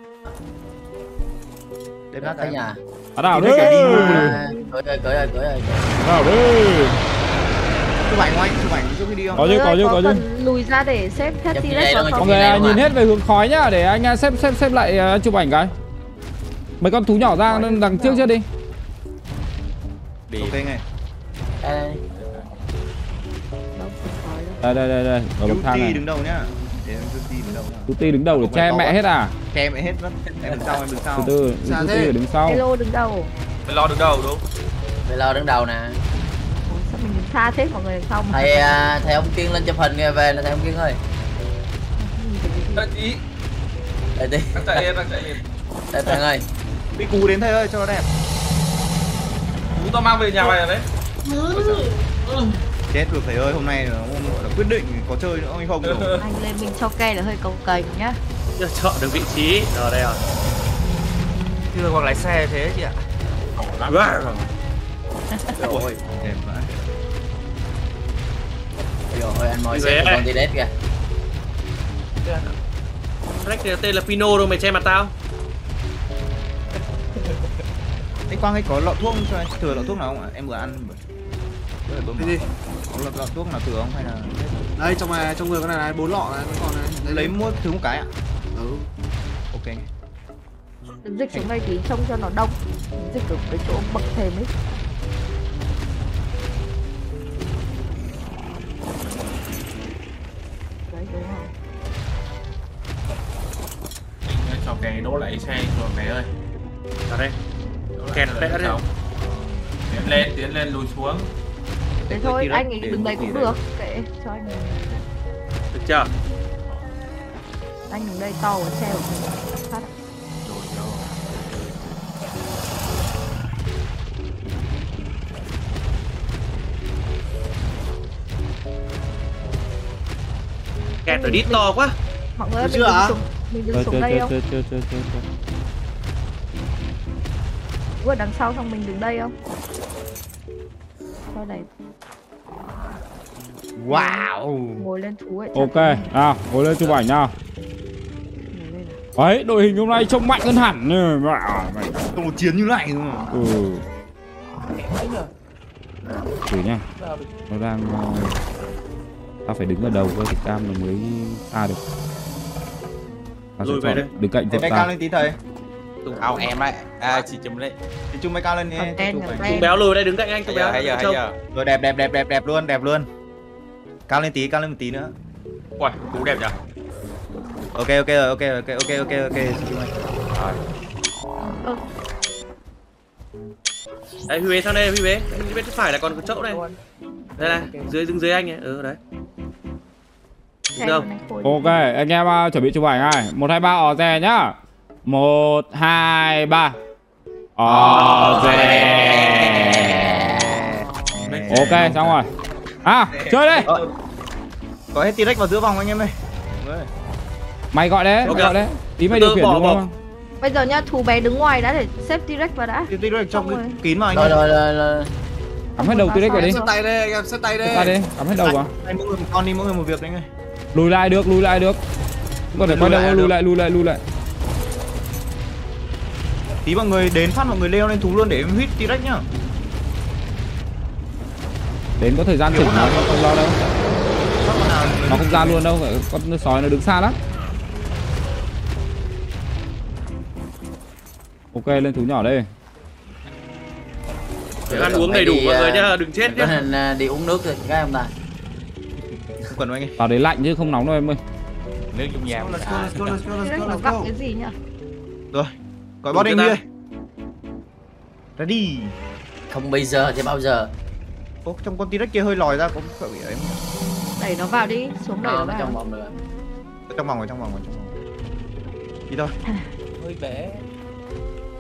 Đem Ra tới nhà. Ở đâu đi? Cưỡi ơi, cưỡi ơi, cưỡi ơi. Nào đi. Chụp ảnh ngoài, chụp ảnh trước khi đi không? Có chứ, có chứ, có chứ. Lùi ra để xếp hết tí đấy vào Mọi phòng. người nhìn hết về hướng khói nhá, để anh xếp xếp xếp lại chụp ảnh cái. Mấy con thú nhỏ ra đằng trước chưa đi. Đi. Ok ngay. Đây đây đây đây, ở bậc thang này. đứng đầu nhá. Để Tuti đứng đầu. Tuti đứng đầu để che mẹ hết à? Che mẹ hết mất. Em đứng sau, em đứng sau. Từ từ, Tuti đứng sau. Hello đứng đầu. Mày lo đứng đầu đúng. Mày lo đứng đầu nè. Sao mình đứng xa thế mọi người đằng sau mà. Thầy thầy ông Kiên lên chụp hình nghe về là thầy ông Kiên ơi. Đợi tí. Đợi tí. Đang chạy lên, đang chạy lên. Đợi thằng ơi. Bị cú đến thầy ơi cho nó đẹp. Cú tao mang về nhà mày rồi đấy. Chết được thầy ơi, hôm nay nó là quyết định có chơi nữa hay không rồi. Anh lên mình cho cây là hơi cồng kềnh nhá. Chưa chọn được vị trí. Rồi đây rồi. Chưa hoặc lái xe thế chị ạ. Ôi, đẹp vãi. Rồi anh mồi xem con đi đét kìa. Rách tên là Pino đâu mày che mặt tao. Anh Quang ấy có lọ thuốc cho anh, thừa lọ thuốc nào không ạ? Em vừa ăn. Đi đi. Có lọ, lọ thuốc nào thừa không hay là đây trong này trong người con này này bốn lọ này con này. lấy, lấy mỗi thứ một cái ạ? Ừ. Ok. Dịch xuống đây tí trông cho nó đông. Dịch ở cái chỗ bậc thềm ấy. Đấy đúng không? Anh cho cái đỗ lại xe rồi mày ơi. Vào đây. Kẹt đấy đấy. Tiến lên, tiến lên lùi xuống. Thế thôi, anh ấy đứng đây cũng được. Kệ cho anh ấy. Được chưa? Anh đứng đây to và xe của mình. Phát ạ. Kẹt ở đít to quá. Mọi người ơi, mình đứng xuống, mình đứng xuống đây không? Chưa chưa chưa chưa chưa. Vừa đằng sau xong mình đứng đây không? Cho này. Wow. Ngồi lên thú ấy. Ok, nào, ngồi lên chụp ảnh nào. Đấy, đội hình hôm nay trông mạnh hơn hẳn. Có một chiến như này mà. Ừ. Thử nha. Nó đang tao phải đứng ở đầu cơ thì cam nó mới xa được. Tao sẽ Lùi về chọn đây. đứng cạnh Để vực cao tao. lên tí thầy. Ao em đấy. À chỉ chấm lên. Thì chung mấy cao lên đi. Tùng béo lùi đây đứng cạnh anh Tùng béo. Hay giờ, hay giờ. Rồi đẹp đẹp đẹp đẹp đẹp luôn, đẹp luôn. Cao lên tí, cao lên một tí nữa. Uầy, cú đẹp nhỉ. Ok ok rồi, ok ok ok ok ok. Ừ. Đấy Huy Bế sang đây Huy Bế. Huy Bế phải là còn có chỗ này. Đây này, dưới đứng dưới anh này. Ừ đấy. Được không? Ok, anh em uh, chuẩn bị chụp ảnh này. Một hai ba ò rè nhá. Một hai ba. Ò rè. Ok, xong rồi. À, chơi đi. Ờ, có hết T-Rex vào giữa vòng anh em ơi. Mày gọi đấy, mày gọi đấy. Tí mày điều khiển đúng không? Bây giờ nhá, thú bé đứng ngoài đã để xếp T-Rex vào đã. T-Rex trong cái kín mà anh Rồi ơi. rồi rồi rồi. Cắm hết đầu T-Rex vào đi. Xếp tay đây, anh em xếp tay đây. Xếp tay đi, cắm hết đầu vào. Anh mỗi người một con đi, mỗi người một việc đấy anh ơi. Lùi lại được, lùi lại được. Không cần phải quay đâu, lùi lại, lùi lại, lùi lại. Tí mọi người đến phát mọi người leo lên thú luôn để em hit T-Rex nhá. Đến có thời gian chỉnh nó không lo đâu. Nó không ra luôn đâu, con sói nó đứng xa lắm. Ok, lên thú nhỏ đây. Để ăn uống đầy đủ mọi người nhá, đừng chết nhá. Mình đi uống nước rồi cái ông ta. Không cần anh ấy. Vào đấy lạnh chứ không nóng đâu em ơi. Nước trong nhà. T-Rex nó vặn cái gì nhá? Rồi, gọi bot anh đi đây. Ready. Không bây giờ thì bao giờ. Ô, trong con T-Rex kia hơi lòi ra, có sợ bị ấy. Đẩy nó vào đi, xuống đẩy nó vào. Trong vòng được. Trong vòng rồi, trong vòng rồi, trong vòng. Đi thôi. Hơi bé.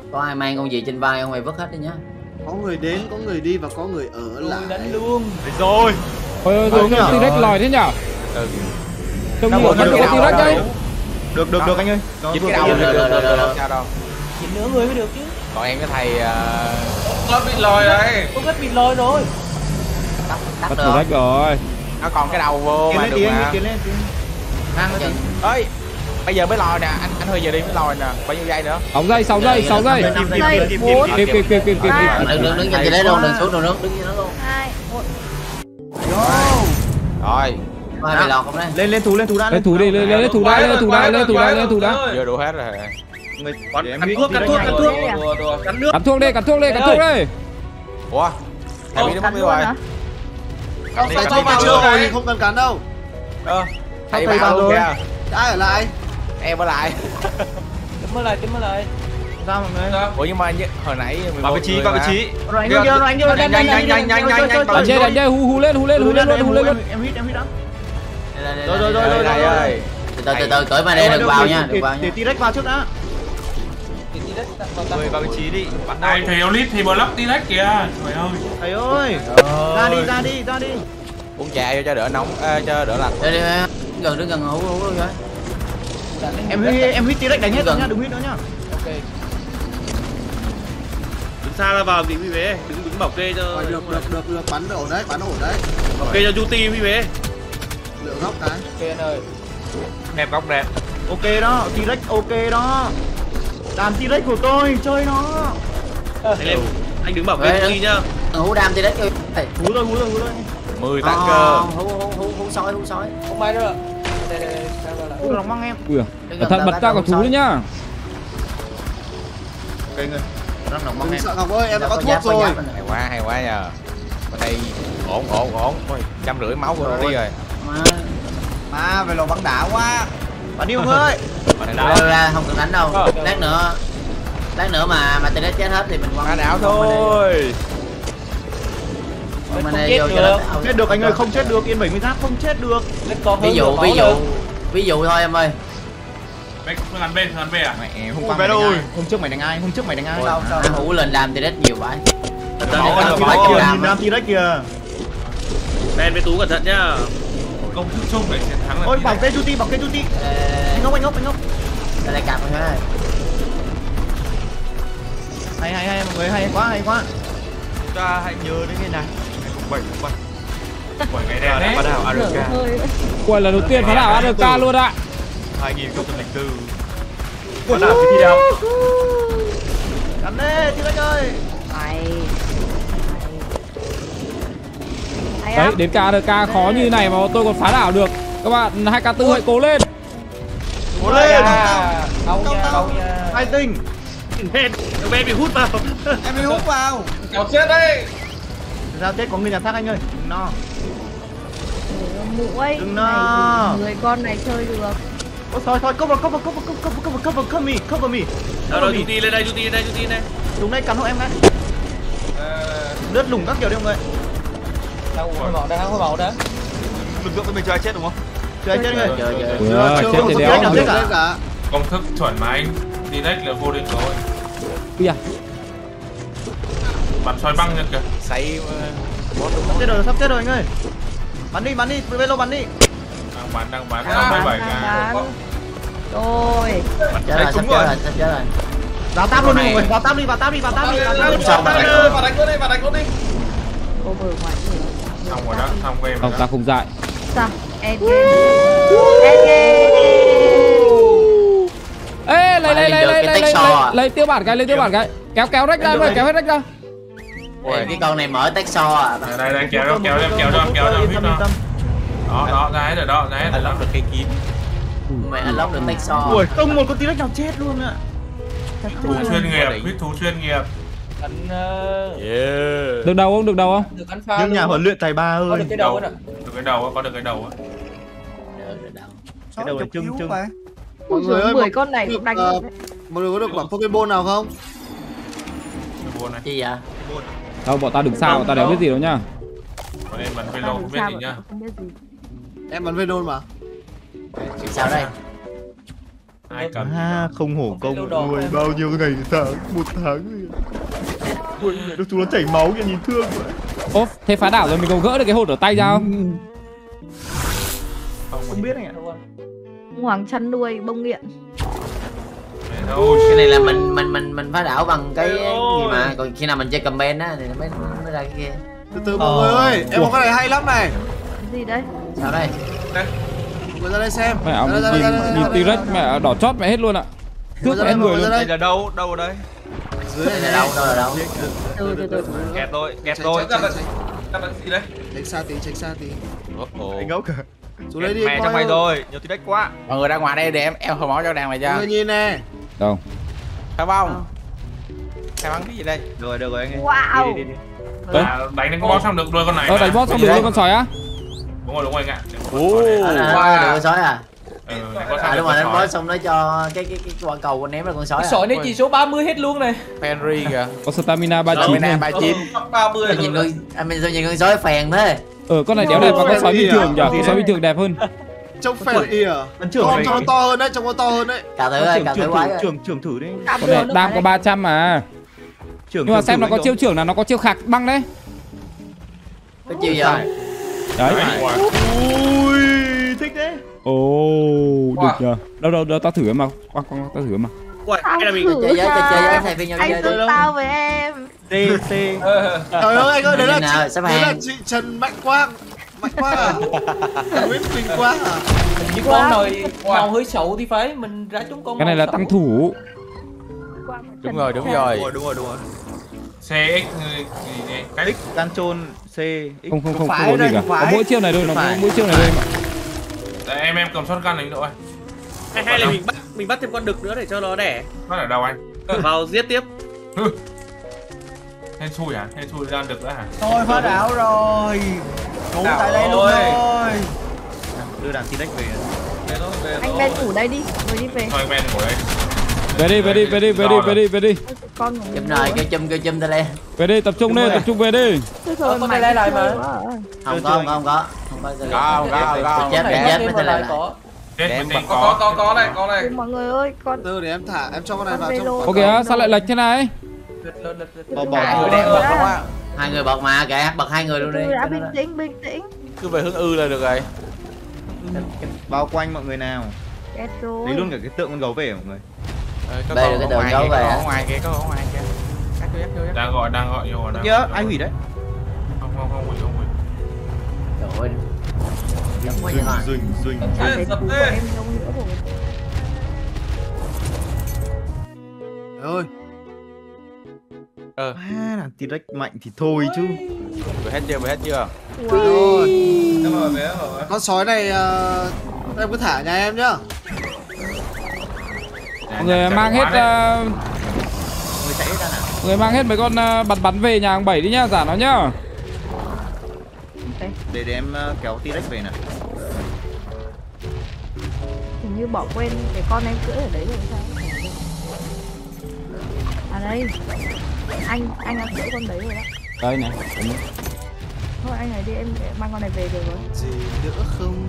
Có ai mang con gì trên vai không mày vứt hết đi nhá. Có người đến, có người đi và có người ở lại. Đánh luôn. Được rồi. Ôi ôi ôi, T-Rex lòi thế nhở? Ừ. Trông như vẫn có T-Rex đấy. Được được được anh ơi. Chín cái đầu được được được được sao đâu. Chín nửa người mới được chứ. Còn em cái thầy Nó bị lòi đấy. Có hết bị lôi rồi. Tắt Bắt được. T-Rex rồi. nó còn cái đầu vô Tiến mà lên được tiến mà. tiến lên tiến. Mang nó Ơi, bây giờ mới lòi nè, anh anh hơi giờ đi mới lòi nè, bao nhiêu giây nữa? sáu giây, sáu giây, sáu giây. Giây, bốn, Kịp kịp kịp kịp kịp. ba, Đừng đừng đứng trên đấy luôn, đừng xuống đường nước, đứng trên đó luôn. hai, một. Rồi, Có ai bị lọt không đấy? Lên lên thú lên thú đã Lên thủ đi, lên lên thủ đá, lên thủ đá, lên thủ đá, lên thủ đá. vừa đủ hết rồi. người Bắn- để em cắn biết thuốc, tí cắn đánh thuốc, nhanh. cắn thuốc. Đùa đùa. Cắn nước. Cắn thuốc đi, cắn thuốc đi, cắn thuốc đi. Ủa? Thầy bị nó mất Cắn tiêu luôn rồi. hả? Không, Đi, thầy cắn cho đi, vào cắn chưa đi. rồi thì không cần cắn đâu. Ơ, thầy thầy vào vào luôn rồi. kìa. Ai ở lại? Em ở lại. Chấm mới lại, chấm mới lại. Sao mọi người? Ủa nhưng mà như- hồi nãy mười Vào một vị trí, người vào vị mà. trí. Rồi anh ơi, rồi anh ơi, Nhanh, nhanh, nhanh, nhanh, nhanh, nhanh, nhanh. Đánh dây, đánh dây, hú hú lên, hú lên, hú lên luôn, hú lên luôn. Em hít em hít đó. Rồi rồi, rồi, Đây, đây, đây. Từ từ từ từ cởi mà đây đừng vào nha, đừng vào nha. Để T-Rex vào trước đã. Thì tí đất vào tâm. Người vào vị trí đi. Bắn Này đâu? thầy Elite thì block T-Rex kìa. Trời ơi. Thầy ơi, ra đi ra đi ra đi. Uống trà vô cho đỡ nóng, à, cho đỡ lạnh. Đây đây, gần đứng gần hú hú luôn rồi. Em hít em hít T-Rex đánh hết rồi nhá, đừng hít nữa nhá. Ok. Đứng xa ra vào thì Huy Bế, đứng đứng bảo kê cho. Rồi, được được được được bắn ổn đấy, bắn ổn đấy. Bảo kê cho Duty Huy Bế. Lựa góc cái. Ok anh ơi. Đẹp góc đẹp. Ok đó, T-Rex ok đó. Đàn T-Rex của tôi, chơi nó. Anh lên, anh đứng bảo kê Đấy, Duty nhá. Hú đam thì đấy. Hú rồi, hú rồi, hú rồi. mười tăng cơ. Hú hú hú hú sói hú sói. Không may đâu rồi. Đây đây đây, sao ra lại. Hú lòng măng em. Ui, cẩn thận bật ra quả thú đấy nhá. Ok người. Răng lòng măng Đừng em. sợ Ngọc ơi, em đã có Có thuốc giáp, có rồi. giáp anh. Hay quá, hay quá nhờ. Bên đây ổn ổn ổn. Ôi, trăm rưỡi máu của nó đi rồi. Mà À, về lò bắn đá quá. Bắn đi ông ơi. ra ra không cần đánh đâu. Lát nữa lát nữa mà mà T-Rex chết hết thì mình quăng Phá đảo thôi. Mình Không này chết vô cho được. nó Không chết được anh ơi, không chết được, yên bảy mươi giáp không chết được. Lên con ví hơn dụ nửa ví máu dụ luôn. ví dụ thôi em ơi. Bách phương án B, phương án B à? Mẹ em Hôm không qua mày qua đánh rồi. ai? Hôm trước mày đánh ai? Hôm trước mày đánh ai? Sao sao hú lên đam T-Rex nhiều vãi. Cẩn thận, Đó, cẩn đam thận. Phải T-Rex kìa, đam nhìn á. đam T-Rex kìa. Ben với Tú cẩn thận nhá. Công thức chung để chiến thắng là Ôi T-Rex. bảo kê Duty, bảo kê Duty. Anh ngốc anh ngốc anh ngốc. Đây đây cặp thôi. Hay hay hay mọi người, hay quá hay quá. Chúng ta hãy nhớ đến cái này. Ngày bảy tháng bảy. Của ngày Đã đen bắt đấy. đầu a rờ ca Ui, lần đầu tiên phá đảo a rờ ca luôn ạ. hai nghìn không trăm lẻ bốn. Bắt đầu cái thi đấu. Cắn đi T-Rex ơi. Mày. Mày. Đấy, đến ca a rờ ca khó như này mà tôi còn phá đảo được. Các bạn hai k tư hãy cố lên. Cố lên. Đâu nha, đâu nha. Hai tinh. Ben, Ben bị hút vào. Em bị hút vào. Cháu chết đấy. Sao chết có người nhà xác anh ơi. Đừng no. Mũ ấy. Đừng Này no. thì người con này chơi được. Ôi thôi thôi, cover cover cover cover cover cover cover me, cover me. Đâu rồi Duty lên đây, Duty lên đây, Duty lên đây. Đúng đây cắn hộ em cái. Lướt lủng các kiểu đi mọi người. Đâu hồi màu đó, hồi màu đó. Lực lượng với mình cho ai chết đúng không? Chơi chết người. Chơi chơi. Ui, Chưa chết không thì có đéo. T-Rex nào chết cả. Công thức chuẩn mà anh. T-Rex là vô địch rồi. Ui à. Bắn soi băng nha kìa. Xây Sắp chết rồi, sắp chết rồi anh ơi. Bắn đi, bắn đi, Velo bắn đi. Đang bắn, đang bắn. Đang sáu mươi bảy bán, ngàn. đang bán. Rồi. Chết rồi, sắp chết rồi, sắp chết rồi. Vào táp luôn đi mọi người, vào táp đi, vào táp đi, vào táp đi, vào táp đi. Xong rồi. Vào đánh luôn đi, vào đánh luôn đi. Over ngoài người. Xong rồi đó, xong game Không, rồi ta đó. không dại. Sao? Endgame. Endgame. Ê, lấy lấy lấy lấy lấy lấy à? lấy tiêu bản cái, lấy tiêu bản cái. Kéo kéo rách ra, kéo hết rách ra. Ê, cái con này mở tách so à. Đây, đây, đây, kéo ra, kéo ra, kéo ra, kéo ra, Yên hít tâm, nó. yên tâm. Đó, đó, ra hết rồi đó, ra hết rồi anh đó. lắp được cây kiếm. Mẹ anh lóc được tách so. Ui, tung một con T-Rex nào chết luôn ạ. Thú chuyên nghiệp, huyết thú chuyên nghiệp. Đánh ờ, Yeah. Được đầu không? Được đầu không? được đánh pha. Nhưng nhà huấn luyện tài ba có ơi. được cái đầu đó. Được cái đầu á, có được cái đầu á. Được, được đâu. Cái đầu là trưng trưng. Mọi người ơi, mười mọi- con này cũng đánh ờ, được đấy. mọi người có được quả Pokeball nào không? Cái buồn này. Chi vậy? Đâu, bọn ta đừng sao, bọn ta đéo biết gì đâu nhá. Bọn em bắn Tao Velo làm không biết sao gì mà nhá. không biết gì. Em bắn Venom mà. Sao đây? Ai cầm À, không hổ Không biết công đâu đỏ. nuôi bao nhiêu ngày tháng, một tháng rồi. Được chúng nó chảy máu kìa, nhìn thương quá. Ô, thế phá đảo rồi mình có gỡ được cái hột ở tay ra không? Không biết anh ạ. Hoàng chăn nuôi bông nghiện. Thôi. Cái này là mình mình mình mình phá đảo bằng cái gì mà, còn khi nào mình chơi comment á thì nó mới mới ra cái kia. Từ từ mọi người ơi, em có cái này hay lắm này. Cái gì đấy? Sao đây? Mọi người ra đây xem. Mẹ ông Ra đây, nhìn, ra đây, ra đây, nhìn ra đây, T-Rex ra đây. mẹ đỏ chót mẹ hết luôn ạ. Cướp Ra mẹ đây, hết mọi người người luôn. ra Đây đây. là đâu? Đâu ở đây? Dưới Đây này là đâu? Đâu là đâu? Từ từ từ. Kẹt tôi, kẹt Tránh, tôi. tránh, tránh, tránh. Các bạn gì đấy? Tránh xa tí, tránh xa tí. Ồ. Anh ngốc cả. Xuống đây đi. Mẹ coi trong mày ơi. rồi, nhiều tí đất quá. Mọi người ra ngoài đây để em em hồi máu cho đàn này Mọi cho. người nhìn nè. Đâu? Phải không? Khai bắn cái gì đây? Rồi, được rồi anh ơi. Wow. Đi đi đi. Đấy. À, đánh đến con boss xong được đuôi con này. Ờ, mà. đánh boss xong được luôn con sói á? Đúng rồi, đúng rồi anh ạ. Ồ. Đó là được con sói à? Ừ, đánh boss xong À được đúng rồi, con đánh sói. boss xong nó cho cái cái cái quả cầu con ném ra con sói Cái à? sỏi này chỉ số ba mươi hết luôn này. Henry kìa. Có stamina ba mươi chín Stamina luôn. ba mươi chín. ba mươi Sao nhìn con anh mình sao nhìn con sói phèn thế? Ờ, con này đéo đẹp và con sói bình thường nhỉ? Ôi, Con sói bình thường đẹp hơn. Trông phèn ỉa. Ấn trưởng Con này. cho nó to hơn đấy, trông nó to hơn đấy. Cào thử ơi, cào thử Trưởng quái thử, ơi. trưởng trưởng thử đi. Con này đam có ba trăm mà. Trưởng Nhưng mà trưởng xem thử nó có anh chiêu Dũng. trưởng nào nó có chiêu khạc băng đấy. Có chiều gì không? Đấy. Ui, thích đấy. Ồ, được nhờ. Đâu đâu đâu tao thử em mà. Quang quang tao thử em mà. Ui, Tao cái là mình thử Chơi với chơi với nha. thầy phi nhau Anh chơi giúp đi. tao với em. C C. Trời ơi anh ơi, đấy là Như nào, chị, sắp đấy là hàng. chị Trần Mạnh Quang. Mạnh Quang à? Nguyễn Quỳnh Quang à? Như con này màu hơi xấu thì phải, mình ra chúng con Cái này màu là xấu. tăng thủ. Đúng rồi, đúng Đúng rồi. rồi, đúng rồi, đúng rồi. xê ích gì đấy? Cái X control C X. Không không không Phải không có gì đây, cả. phải. Có mỗi chiêu này thôi, nó có Phải. mỗi chiêu này thôi mà. Đấy, em em cầm shotgun đánh độ ơi. hay, hay là mình bắt mình bắt thêm con đực nữa để cho nó đẻ Nó ở đâu anh? vào giết tiếp. Hên xui hả? Hên xui ra được nữa hả? Thôi phá đảo rồi. Ngủ Đảo tại đây luôn rồi. thôi. Đưa đàn T-Rex về. Anh Ben ngủ đây đi, rồi đi về. Thôi anh Ben ngồi đây. Về đi, về đi, về đi, về đi, về đi, về đi. Con của Chùm mình. rồi, kêu chùm kêu chùm ta lên. Về đi, tập trung đi, tập trung về đi. Thôi Ờ, rồi, con mày này lại chơi mà. quá à. Không có, không có, không có. Không có. Không, không, không. Chết, Cái này chết lên mới vào ta lại lại. có. Chết Đem mình tính có- có. Có có này, có này. Ôi, mọi người ơi, con Từ để em thả, em cho con này con vào về trong. rồi. Ok á, sao lại lệch thế này? Lật, lật, lật, lật. Bỏ bỏ Hai bỏ người đem đem bật bật không không ạ? Hai người bật mà, kệ, bật hai người luôn đi. Tôi đã bình tĩnh, bình tĩnh. Cứ về hướng ư là được rồi. Bao quanh mọi người nào. Chết rồi. Lấy luôn cả cái tượng con gấu về mọi người. Ờ, có Bê con được cái ở đường ngoài gấu kia, về có à? ở ngoài kia, có ở ngoài kia. Cắt vô, cắt vô, cắt. Đang gọi, đang gọi vô. đang Kìa, gọi vô. ai hủy đấy? Không không không hủy, không hủy. Trời ơi. Giống quá vậy mà. Rình rình. Chả thấy thú của em đâu nữa rồi. Trời ơi, Ờ, À, đàn T-Rex mạnh thì thôi chứ. về hết chưa, về hết chưa? rồi. Em mở vé rồi. Con sói này ờ, em cứ thả nhà em nhá. Mọi người mang hết ờ, Người chạy hết ra nào. mọi người mang hết mấy con ờ, bắn bắn về nhà hàng bảy đi nhá, giả nó nhá. Để để em ờ, kéo T-Rex về nào. Hình như bỏ quên cái con em cưỡi ở đấy rồi sao? À đây. Anh anh đã cưỡi con đấy rồi đó. Đây này. Thôi anh này đi, em mang con này về được rồi. Gì nữa không?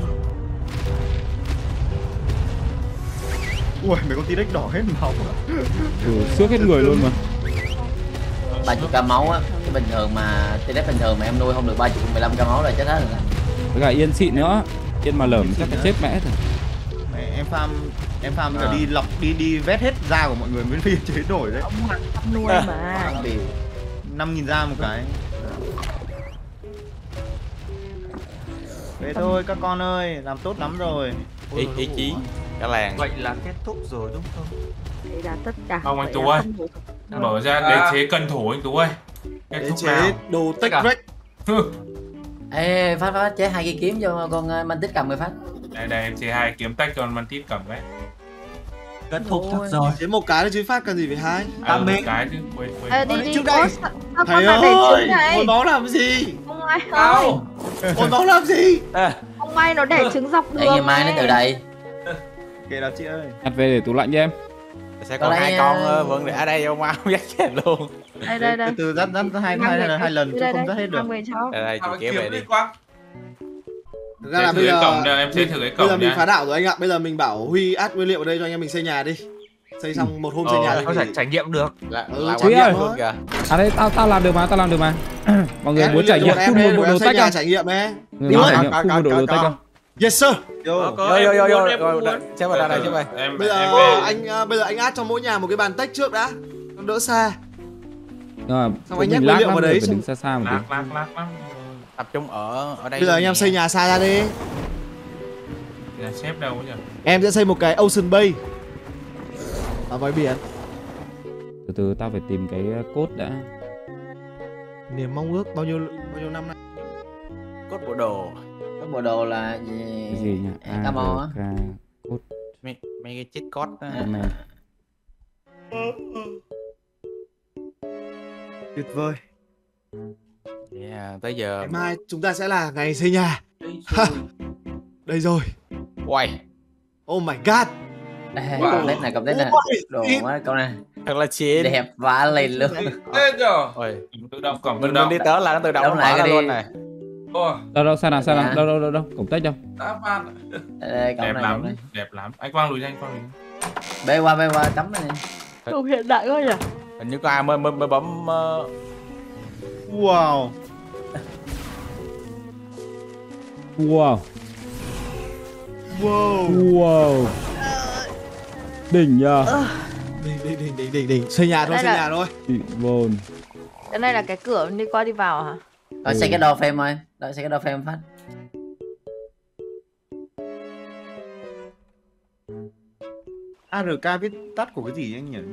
Ui, mấy con T-Rex đỏ hết máu rồi. Ừ, xước hết người luôn mà. ba mươi k máu á, cái bình thường mà T-Rex bình thường mà em nuôi không được ba mươi mười lăm k máu là chết hết rồi. Với cả yên xịn nữa. Yên mà lởm chắc là chết mẹ rồi. Mẹ, em farm em farm À. cả đi lọc đi đi vét hết da của mọi người mới phi chế nổi đấy. Ông Hoàng chăm nuôi mà. Bị năm nghìn da một cái. Về thôi các con ơi, làm tốt lắm rồi. Ý, ý chí cả làng. Vậy là kết thúc rồi đúng không? Đấy là tất cả. Không, anh Vậy Tú là ơi. không đủ. Mở ra đế chế cân thủ anh Tú ơi. Kết Đế thúc chế nào. đồ tech rec. ê phát phát chế hai cây kiếm cho con uh, Mantis cầm người phát. Đây đây em chế hai kiếm tách cho con tít cầm đấy. Kết thúc thật Rồi. rồi. Chế một cái là chứ phát cần gì phải hai. À, một mình. cái chứ quên quên. Ê, đi Ở đi. trước đây. Ô, sao- sao Thầy con lại để ơi, trứng này? ôi nó làm gì? Không ai ơi. Ôi nó làm gì? Không may nó để trứng dọc đường. Để ngày mai nó này. từ đây. Kệ nào chị ơi. Nhặt về để tủ lạnh cho em. Sẽ Có có lẽ, hai con ờ, ờ, vẫn để ở đây không mau dắt chết luôn. Đây đây đây. Từ từ dắt dắt hai Mang hai về hai, đây. hai lần Đây, chứ đây, không dắt hết được. mang về cho. Đây đây, chị kéo về đi. Thực ra là thử bây cái giờ cổng nha, em sẽ thử cái bây giờ cổng mình nha. phá đảo rồi anh ạ. Bây giờ mình bảo Huy át nguyên liệu ở đây cho anh em mình xây nhà đi. Xây xong một hôm xây nhà Ờ, không thì phải trải nghiệm được. Là, Ừ, là trải quán nghiệm nghiệm thôi. luôn kìa. À đây tao tao làm được mà, tao làm được mà. Mọi người Em muốn trải nghiệm em phun đây, một bộ em đồ xây tách nhà không? trải nghiệm ấy. Người Đi muốn thôi. trải nghiệm Có, phun có, một đồ có, đồ tách có. không? Yes sir. Có, có, Yo em yo cũng yo muốn, yo em cũng yo. muốn. Xem vào đây này, xem vào. Em Bây giờ em về. anh à, bây giờ anh át cho mỗi nhà một cái bàn tách trước đã. Nó đỡ xa. Rồi, Xong anh mình nhắc lác nguyên liệu lắm, vào mình đấy, phải xong- đứng xa xa một tí. Lác lác lác lác. Tập trung ở ở đây. Bây giờ anh em xây nhà xa ra đi. Nhà sếp đâu nhỉ? Em sẽ xây một cái Ocean Bay ở ngoài biển. Từ từ tao phải tìm cái cốt đã. Niềm mong ước bao nhiêu bao nhiêu năm nay. Cốt bộ đồ. Cái bộ đồ là gì? Cái gì nhỉ? À, cam mò á. a rờ ca cốt Mấy mấy cái cheat code đó. comment. Tuyệt vời. Yeah, tới giờ. Ngày mai chúng ta sẽ là ngày xây nhà. Đây Ha. rồi. Đây rồi. Uầy, Oh my god. Đây, Wow. cầm tết này, cầm tết này. Ôi, Đồ xịn. quá câu này. thật là chiến. Đẹp vã lên luôn. Lên rồi. Ôi, Tự động cổng tự mình, mình động. đi tới là nó tự động Đóng nó lại mở cái ra đi. luôn này. Ôi, Đâu đâu sao nào sao nào? Dạ. Đâu đâu đâu đâu, cổng tách đâu? đã phát. Đây, đây, cổng Đẹp này, cổng lắm, này. đẹp lắm. Anh Quang lùi ra, anh Quang lùi. Bê qua, bê qua, cắm này. Không hiện đại quá nhỉ. Hình như có ai mới mới, mới bấm uh, Wow. Wow, Wow. wow. Đỉnh nhờ. Đỉnh đỉnh đỉnh đỉnh đỉnh đỉnh. Xây nhà thôi, Đây xây là- nhà thôi. Chị vồn. Cái này là cái cửa đi qua đi vào hả? Rồi xây cái đồ frame ơi. Rồi xây cái đồ frame phát. a rờ ca viết tắt của cái gì anh nhỉ?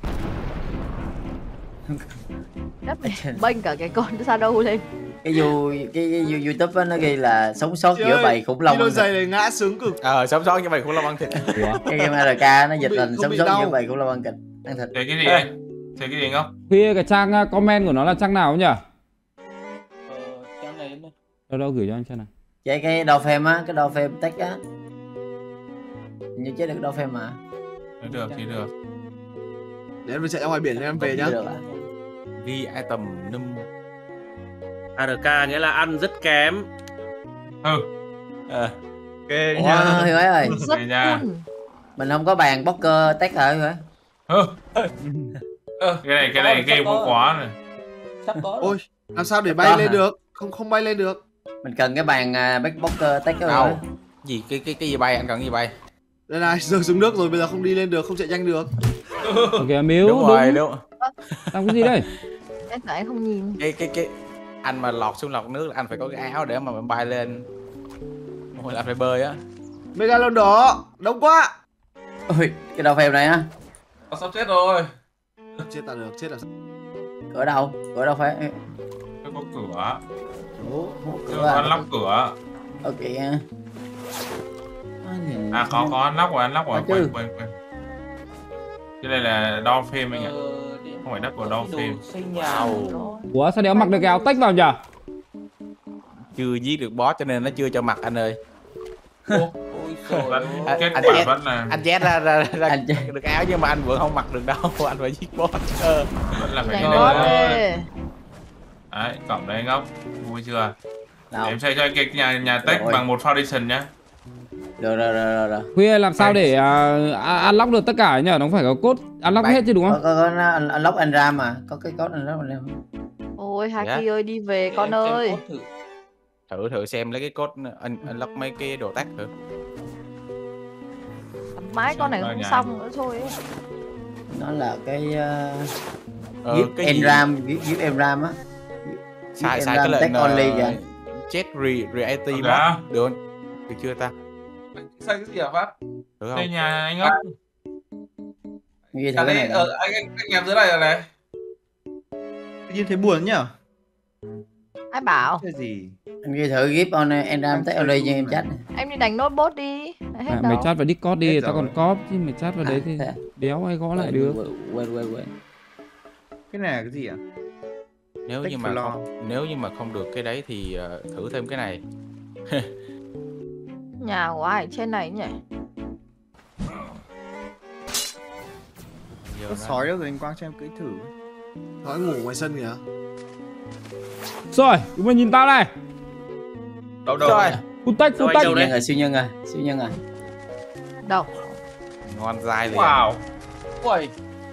Đất này bênh cả cái con Shadow lên. Cái you, cái, cái you- YouTube á, nó ghi là sống sót Chị giữa ơi, bầy khủng long. Kilo ăn thịt. giày này ngã sướng cực. ờ sống sót như vậy cũng là ăn thịt. Cái game a rờ ca nó dịch bị- thành không sống bị sót đau. giữa bầy khủng long ăn thịt. Ăn thịt. Thấy cái gì anh? Thấy cái gì không? Huy cái trang uh, comment của nó là trang nào nhỉ? Ờ, trang này này. Đâu đâu gửi cho anh xem nào. Chơi cái đồ frame á, cái đồ frame tech á. Hình như chế được đồ frame mà. Nếu được thì được. Để em chạy ra ngoài biển cho em về nhá. Được à? Ghi item num. a rờ ca nghĩa là ăn rất kém. Ừ. Ờ. Ok Ủa, nha. Huy ơi, Rất Đây nha. cool. mình không có bàn poker tech hả Huy ơi? Ừ. Ờ, Cái này cái này sắp game có- có quá này. Sắp có. Ôi, làm sao để bay Có lên hả? được? Không không bay lên được. Mình cần cái bàn uh, back poker tech đó Đâu? rồi. Gì cái cái cái gì bay, anh cần gì bay? Đây này, rơi xuống nước rồi, bây giờ không đi lên được, không chạy nhanh được. Ok Miếu Đúng đúng. rồi, đúng. Làm cái gì đây? Em tại em không nhìn. Cái cái cái anh mà lọt xuống lọt nước là anh phải có cái áo để mà mình bay lên. Ôi, anh phải bơi á. Megalon đó, đông quá. Ôi, cái đồ frame này á. Nó sắp chết rồi. Chết ta được, chết là Cửa đâu? Cửa đâu phải? Nó có cửa. Ủa, Chưa cửa có à? unlock cửa. Ok. À có có unlock rồi, unlock rồi. Có chứ. Quên quên quên. Cái này là door frame anh ạ. Ờ, để- Không phải đắp vào có door cái frame. đồ xây nhà của nó. Ủa sao đéo mặc được cái áo tách vào nhỉ? Chưa giết được boss cho nên nó chưa cho mặc anh ơi. Ôi trời Vẫn- ơi. Kết anh quả chết. vẫn là Anh chết ra ra, ra Anh chết. được áo nhưng mà anh vẫn không mặc được đâu. Anh phải giết boss. Ờ. vẫn là phải Này cái ngon này. ghê. Đấy, cổng đấy anh Ngốc. Vui chưa? Đâu? Để em xây cho anh cái nhà nhà tech Rồi. bằng một foundation nhá. Được rồi rồi rồi rồi. Huy ơi, làm sao để uh, unlock được tất cả ấy nhỉ? Nó phải có cốt unlock Bạn- hết chứ đúng Có không? có, có nó unlock anh ra mà, có cái code unlock anh ra. Ôi Haki Dạ. ơi đi về Để con em xem ơi. code thử. Thử thử xem lấy cái code anh anh lóc mấy cái đồ tắt thử. Mãi con này Sao không nhà xong nữa thôi ấy. Nó là cái uh, Ờ, gift cái gì? enram, gift gift enram á. Sai Gift sai cái enram lệnh tech only uh, kìa. chết re reality Được mod. đã. Được không? Được chưa ta? Xây cái gì hả Phát? Được Xây không? nhà anh Ngốc. Ghi thử À cái đây, này. ờ, anh, anh, anh em dưới này rồi này. Tự nhiên thấy buồn nhỉ? Ai bảo? Cái gì? Anh ghi thử gift on enram tech only cho em chat. Em đi đánh nốt bot đi. Đã hết À, đâu. mày chat vào Discord đi, Hết tao rồi. còn cop chứ mày chat vào đấy thì À, thế à? đéo ai gõ lại được. Quên quên quên. Cái này là cái gì ạ? Nếu Tech như mà floor. không, nếu như mà không được cái đấy thì uh, thử thêm cái này. Nhà của ai ở trên này nhỉ? Giờ Có nó- sói đâu rồi anh Quang cho em cưỡi thử. Nói ngủ ngoài sân kìa. Rồi, chúng mày nhìn tao này. Đâu đâu. Rồi, Phun tách, phun tách. Siêu nhân rồi, siêu nhân rồi, siêu nhân rồi. Đâu? Ngon dai liền. Wow. Ui.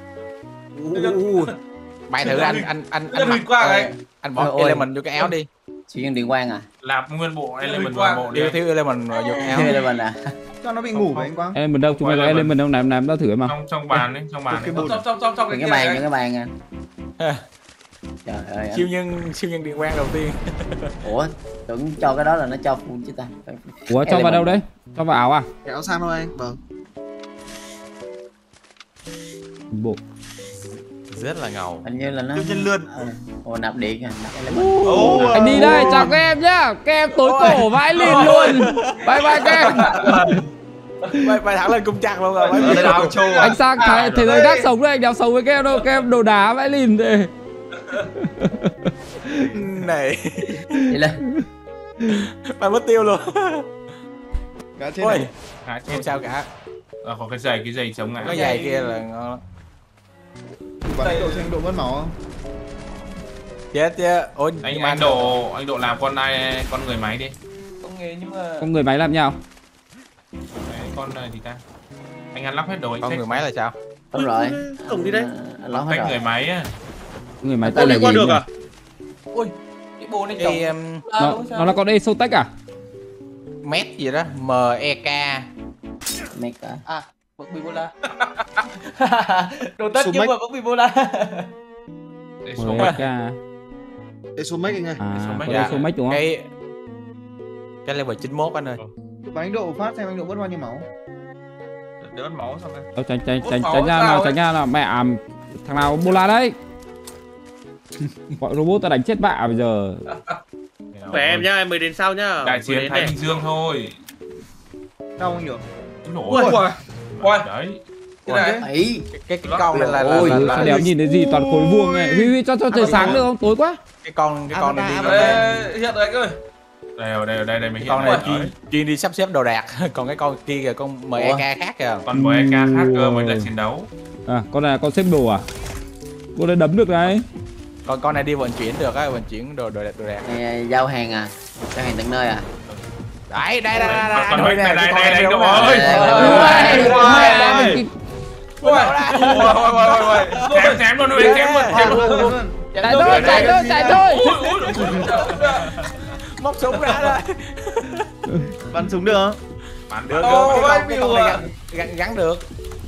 Mày thử anh anh anh anh mặc qua ờ, anh bỏ Ôi. element vô cái áo đi. Siêu nhân điện quang à? Lạp nguyên bộ element vào bộ đi. Thiếu thiếu element vô cái áo. Element à? Cho nó bị ngủ vậy anh Quang. Element đâu? Chúng mày có element đâu? Làm làm tao thử mà. Trong trong bàn đấy, trong bàn đấy. Trong trong trong trong Những cái cái kia bàn, này. những cái bàn anh. Trời ơi. Siêu nhân siêu nhân điện quang đầu tiên. Ủa, tưởng cho cái đó là nó cho full chứ ta. Ủa cho vào đâu đấy? Cho vào áo à? Cái áo sam đâu anh? Vâng. Bộ. Rất là ngầu. Hình như là nó. Chân lươn. Ồ, nạp điện à, nạp element. Ồ. Anh đi đây, chào các em nhá. Các em tối cổ vãi lìn luôn. Bye bye các em. Mày mày thẳng lên cung chặt luôn rồi. Anh sang thế, thế giới khác sống đây, anh đéo sống với các em đâu. Các em đồ đá vãi lìn thế. Này. Đi lên. Mày mất tiêu luôn. Cá chết Ôi. này. Hả, Không sao cả. Ờ, có cái giày, cái giày chống ngã. Cái giày kia là ngon. Bắn độ xem độ mất máu không? Chết chứ. Ôi, Anh anh độ anh độ làm con ai con người máy đi. Công nghề nhưng mà Con người máy làm nhau. Đấy, con này thì ta. Anh ăn lắp hết đồ anh con check. người máy là sao? Đúng rồi. Cổng đi đây. Lót hết Cách rồi. người máy á. Người máy Có tên là đi qua gì được nhỉ? à? ui, cái bồ này Cái chồng. um, Nó, nó là con Exotech à? mét gì đó, M E K. Mecha. À, bậc bì bô la. Đồ tất Số nhưng mấy? mà bậc bì bô la. Để số em mấy. ca. Exo Max anh ơi. À, Exo Max. con Exomech đúng không? Cái cái level chín mốt anh ơi. Bắn anh độ phát xem anh độ mất bao nhiêu máu. Để mất máu xong rồi. Đâu tránh tránh Hút tránh máu tránh ra sao nào, ấy? tránh ra nào. Mẹ à, thằng nào bola đấy. Gọi robot ta đánh chết bạ bây giờ. Khỏe em nhá, em mới đến sau nhá. Đại Mới chiến đến Thái này. Bình Dương thôi. Đâu anh được. Ui, Ui, đấy. cái này. Ấy. Cái cái, cái con này là là, Ôi, là, là, sao đéo nhìn thấy gì toàn khối vuông này. Huy Huy cho cho trời sáng được không? Tối quá. cái con cái con này đi Ê, hiện rồi anh ơi. Đây ở đây ở đây đây mới hiện. con này Đấy. chuyên chuyên đi sắp xếp đồ đạc. Còn cái con kia kìa, con M E K khác kìa. Còn với E K khác cơ mới là chiến đấu. À, con này là con xếp đồ à? Con này đấm được đấy. Còn con này đi vận chuyển được á, vận chuyển đồ đồ đạc đồ đạc. Này, giao hàng à? Giao hàng tận nơi à? Đấy, đây đây đây đây. Còn Anh đây Huy nè, đây cái con đây này đây đúng đâu rồi. rồi. Ui, ui, ui, ui, ui. Chém chém luôn Huy, chém luôn, chém luôn. Chạy thôi, chạy thôi, chạy thôi. Móc súng ra rồi. Bắn súng được không? Bắn Được được. được, Ô, cái ôi, con cái biểu con này à. gắn, gắn, gắn được.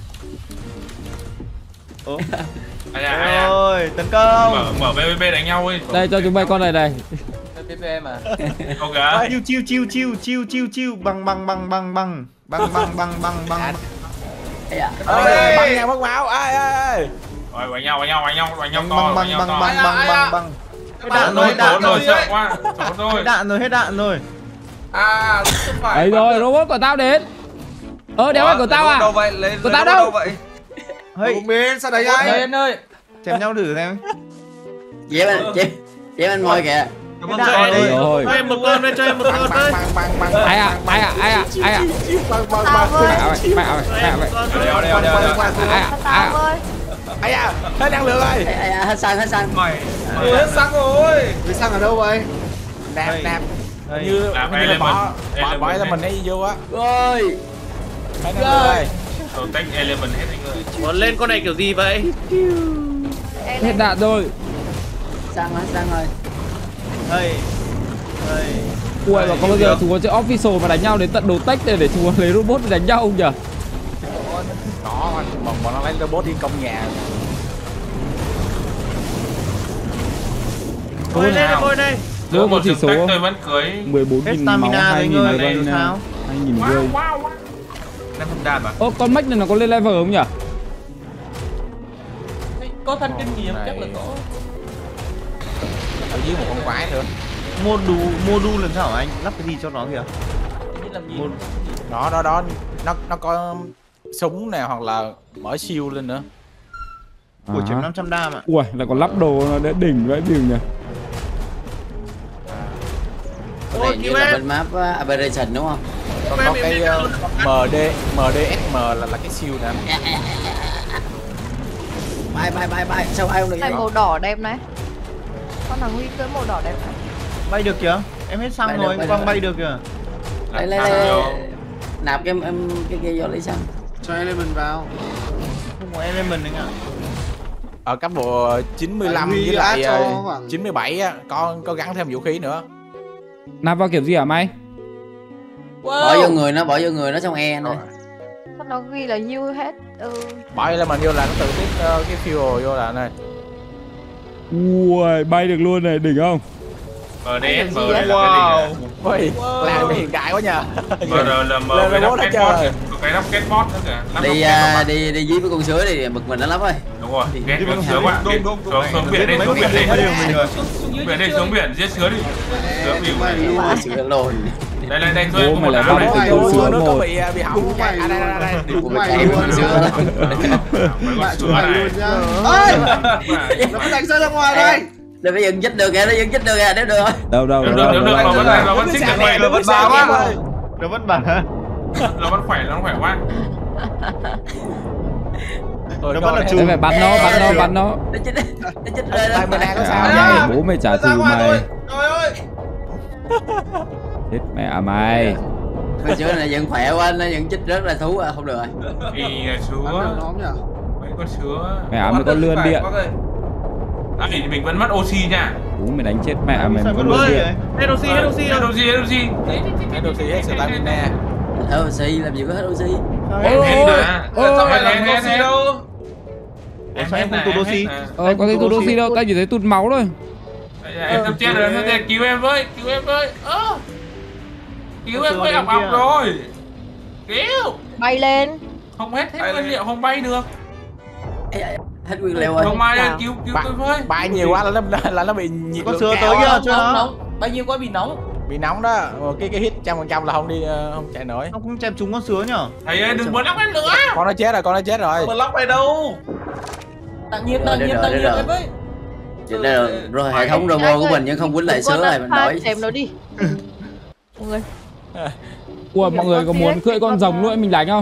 Ai à, ai à. Ôi, tấn công. Mở mở bê bê bê đánh nhau ấy. Đây cho chúng mày con này này. pê pê em à. Ok á. Chiêu chiêu chiêu chiêu chiêu chiêu chiêu băng băng băng băng băng băng băng băng băng băng. Ấy à? Ê, bắn nhau mất máu. Ai ơi. Rồi đánh nhau, đánh nhau, đánh nhau, đánh nhau Băng to, băng đánh băng nhau băng to. băng băng băng băng. Hết đạn Rồi, rồi, hết đạn rồi, rồi. sợ quá. Trốn rồi. Hết đạn rồi, hết đạn rồi. À, không phải. Đấy rồi, robot của tao đến. Ơ, đéo phải của tao Đâu à? vậy? Lấy Của lấy tao đâu đâu? vậy? Hey, Bên sao đấy Đây anh? anh ơi. chém nhau thử xem. Dễ anh, chém, chém anh moi kìa. Hết đạn Ôi rồi. rồi. Cho em một con đây, cho em một con đây. Băng băng băng. Ai à, ai à, ai à, ai à. Băng băng Tao băng. ơi. Mẹ ơi, mẹ ơi, mẹ ơi. Đeo, đeo, đeo, đeo. Ai à, ai Tao à. ơi. Ai à, hết năng lượng rồi. Ê, ê, ê, hết xăng, hết xăng. Mày. Ui, hết xăng rồi. Với xăng ở đâu vậy? Nạp nạp. Đây. Như Làm như là element. bỏ bỏ Element bỏ hết. ra mình ấy vô á. Ôi. Hết năng lượng rồi. Rồi tách element hết anh ơi. Còn lên con này kiểu gì vậy? Hết đạn rồi. Xăng hết xăng rồi. Hey. Hey. Ui, mà có bao giờ chúng nó chơi official mà đánh nhau đến tận đồ tech để, để chúng nó lấy robot để đánh nhau không nhỉ? Có anh, bọn bọn nó lấy robot đi công nhà. Ngồi lên đây, ngồi đây. Nếu có chỉ số tôi vẫn cưới mười bốn Hết nghìn máu, stamina hai rồi nghìn người. level, Sao? hai nghìn rơi. năm phần đạn à? Ơ, con Mac này nó có lên level không nhỉ? Có thân kinh nghiệm Này. chắc là có. Ở dưới một con quái nữa. Module module lần sao hả anh? Lắp cái gì cho nó kìa? Như làm gì? Một- Đó đó đó, nó nó có súng nè hoặc là mở siêu lên nữa. Của chấm À. năm trăm đam ạ. Ui, lại còn lắp đồ nó để đỉnh vậy điều nhỉ? Cái này như là bên map uh, Aberration đúng không? Còn có cái uh, em đê em đê ét em là là cái siêu nè. Bay bay bay bay, sao ai không được Này màu đỏ đẹp này. Con thằng Huy cưỡi màu đỏ đẹp này. Bay được kìa. Em hết Bay xăng được, rồi, bay Quang được. bay được kìa. Lấy lấy lấy nạp cái em cái kia vô lấy xăng. Cho element vào. Không có element nữa ạ. Ở cấp bộ chín mươi lăm với lại chín mươi bảy á, có có gắn thêm vũ khí nữa. Nạp vào kiểu gì hả mày? Wow. Bỏ vô người nó, bỏ vô người nó trong e này. Nó ghi là you hết. Ừ. Bỏ là mình vô là nó tự tiếp uh, cái fuel vô là này. Ui, bay được luôn này, đỉnh không? Bờ đê ét, bờ đây là cái gì vậy? Ui, làm hiện đại quá nhờ. Bờ rờ là mờ cái nắp catbot, cái nắp catbot nữa kìa. Đi đi đi dưới với con sứa đi, bực mình nó lắm ơi. Đúng rồi, ghét con sứa quá. Xuống biển đi, xuống biển đi. Xuống biển đi, xuống biển giết sứa đi. Sứa bị mày. Sứa lồn. Đây đây đây, tôi mày lại bắt cái con sứa nó một. bị bị hỏng. À đây đây đây. Em con sứa. Mày chúng mày luôn nhá. Ơi! Nó đánh rơi ra ngoài đây. Để bây giờ dứt được kìa, nó vẫn dứt được kìa, nếu được thôi. Đâu đâu đâu. Được được được, nó vẫn này, nó vẫn xích được mày, nó vẫn bá quá. Nó vẫn bả. Nó vẫn khỏe, nó khỏe quá. Nó vẫn là Đấy phải bắn nó, bắn nó, bắn nó. Nó chết nó chết rơi đó. Mày đang có sao vậy? Bố mày trả thù mày. Trời ơi. Chết mẹ mày. Con sứa này vẫn khỏe quá, nó vẫn chích rất là thú à, không được rồi. Thì sứa. Mấy con sứa. Mẹ mới có lươn điện. À, thì mình vẫn mất oxy nha. Bố mày đánh chết mẹ mày mới có lươn điện. Hết oxy, hết oxy, hết oxy, hết oxy. Hết oxy, hết stamina. Hết oxy, làm gì có hết oxy. Em hết mà. Sao mày làm oxy đâu? Sao em không tụt oxy? Ờ, có thấy tụt oxy đâu, tao chỉ thấy tụt máu thôi. Em sắp chết rồi, cứu em với, cứu em với. Ơ. Cứu em với, ọc ọc rồi. Cứu. Bay lên. Không hết hết nguyên liệu, không bay được. Hết nguyên liệu rồi. Không ai cứu cứu tôi với. Bay nhiều quá là nó là nó bị nhiệt có sứa tới kìa, chưa nó. Bao nhiêu quá bị nóng. Bị nóng đó, cái cái hit trăm phần trăm là không đi không chạy nổi. Nó cũng chém trúng con sứa nhở. Thầy ơi đừng bật lóc em nữa. Con nó chết rồi, con nó chết rồi. Bật lóc này đâu? Tặng nhiệt, tặng nhiệt, tặng nhiệt em ơi. Rồi, rồi hệ thống robot của mình nhưng không quýnh lại sứa này mình đổi. Xem nó đi. Mọi người. Ủa mọi người có muốn cưỡi con rồng nữa mình đánh không?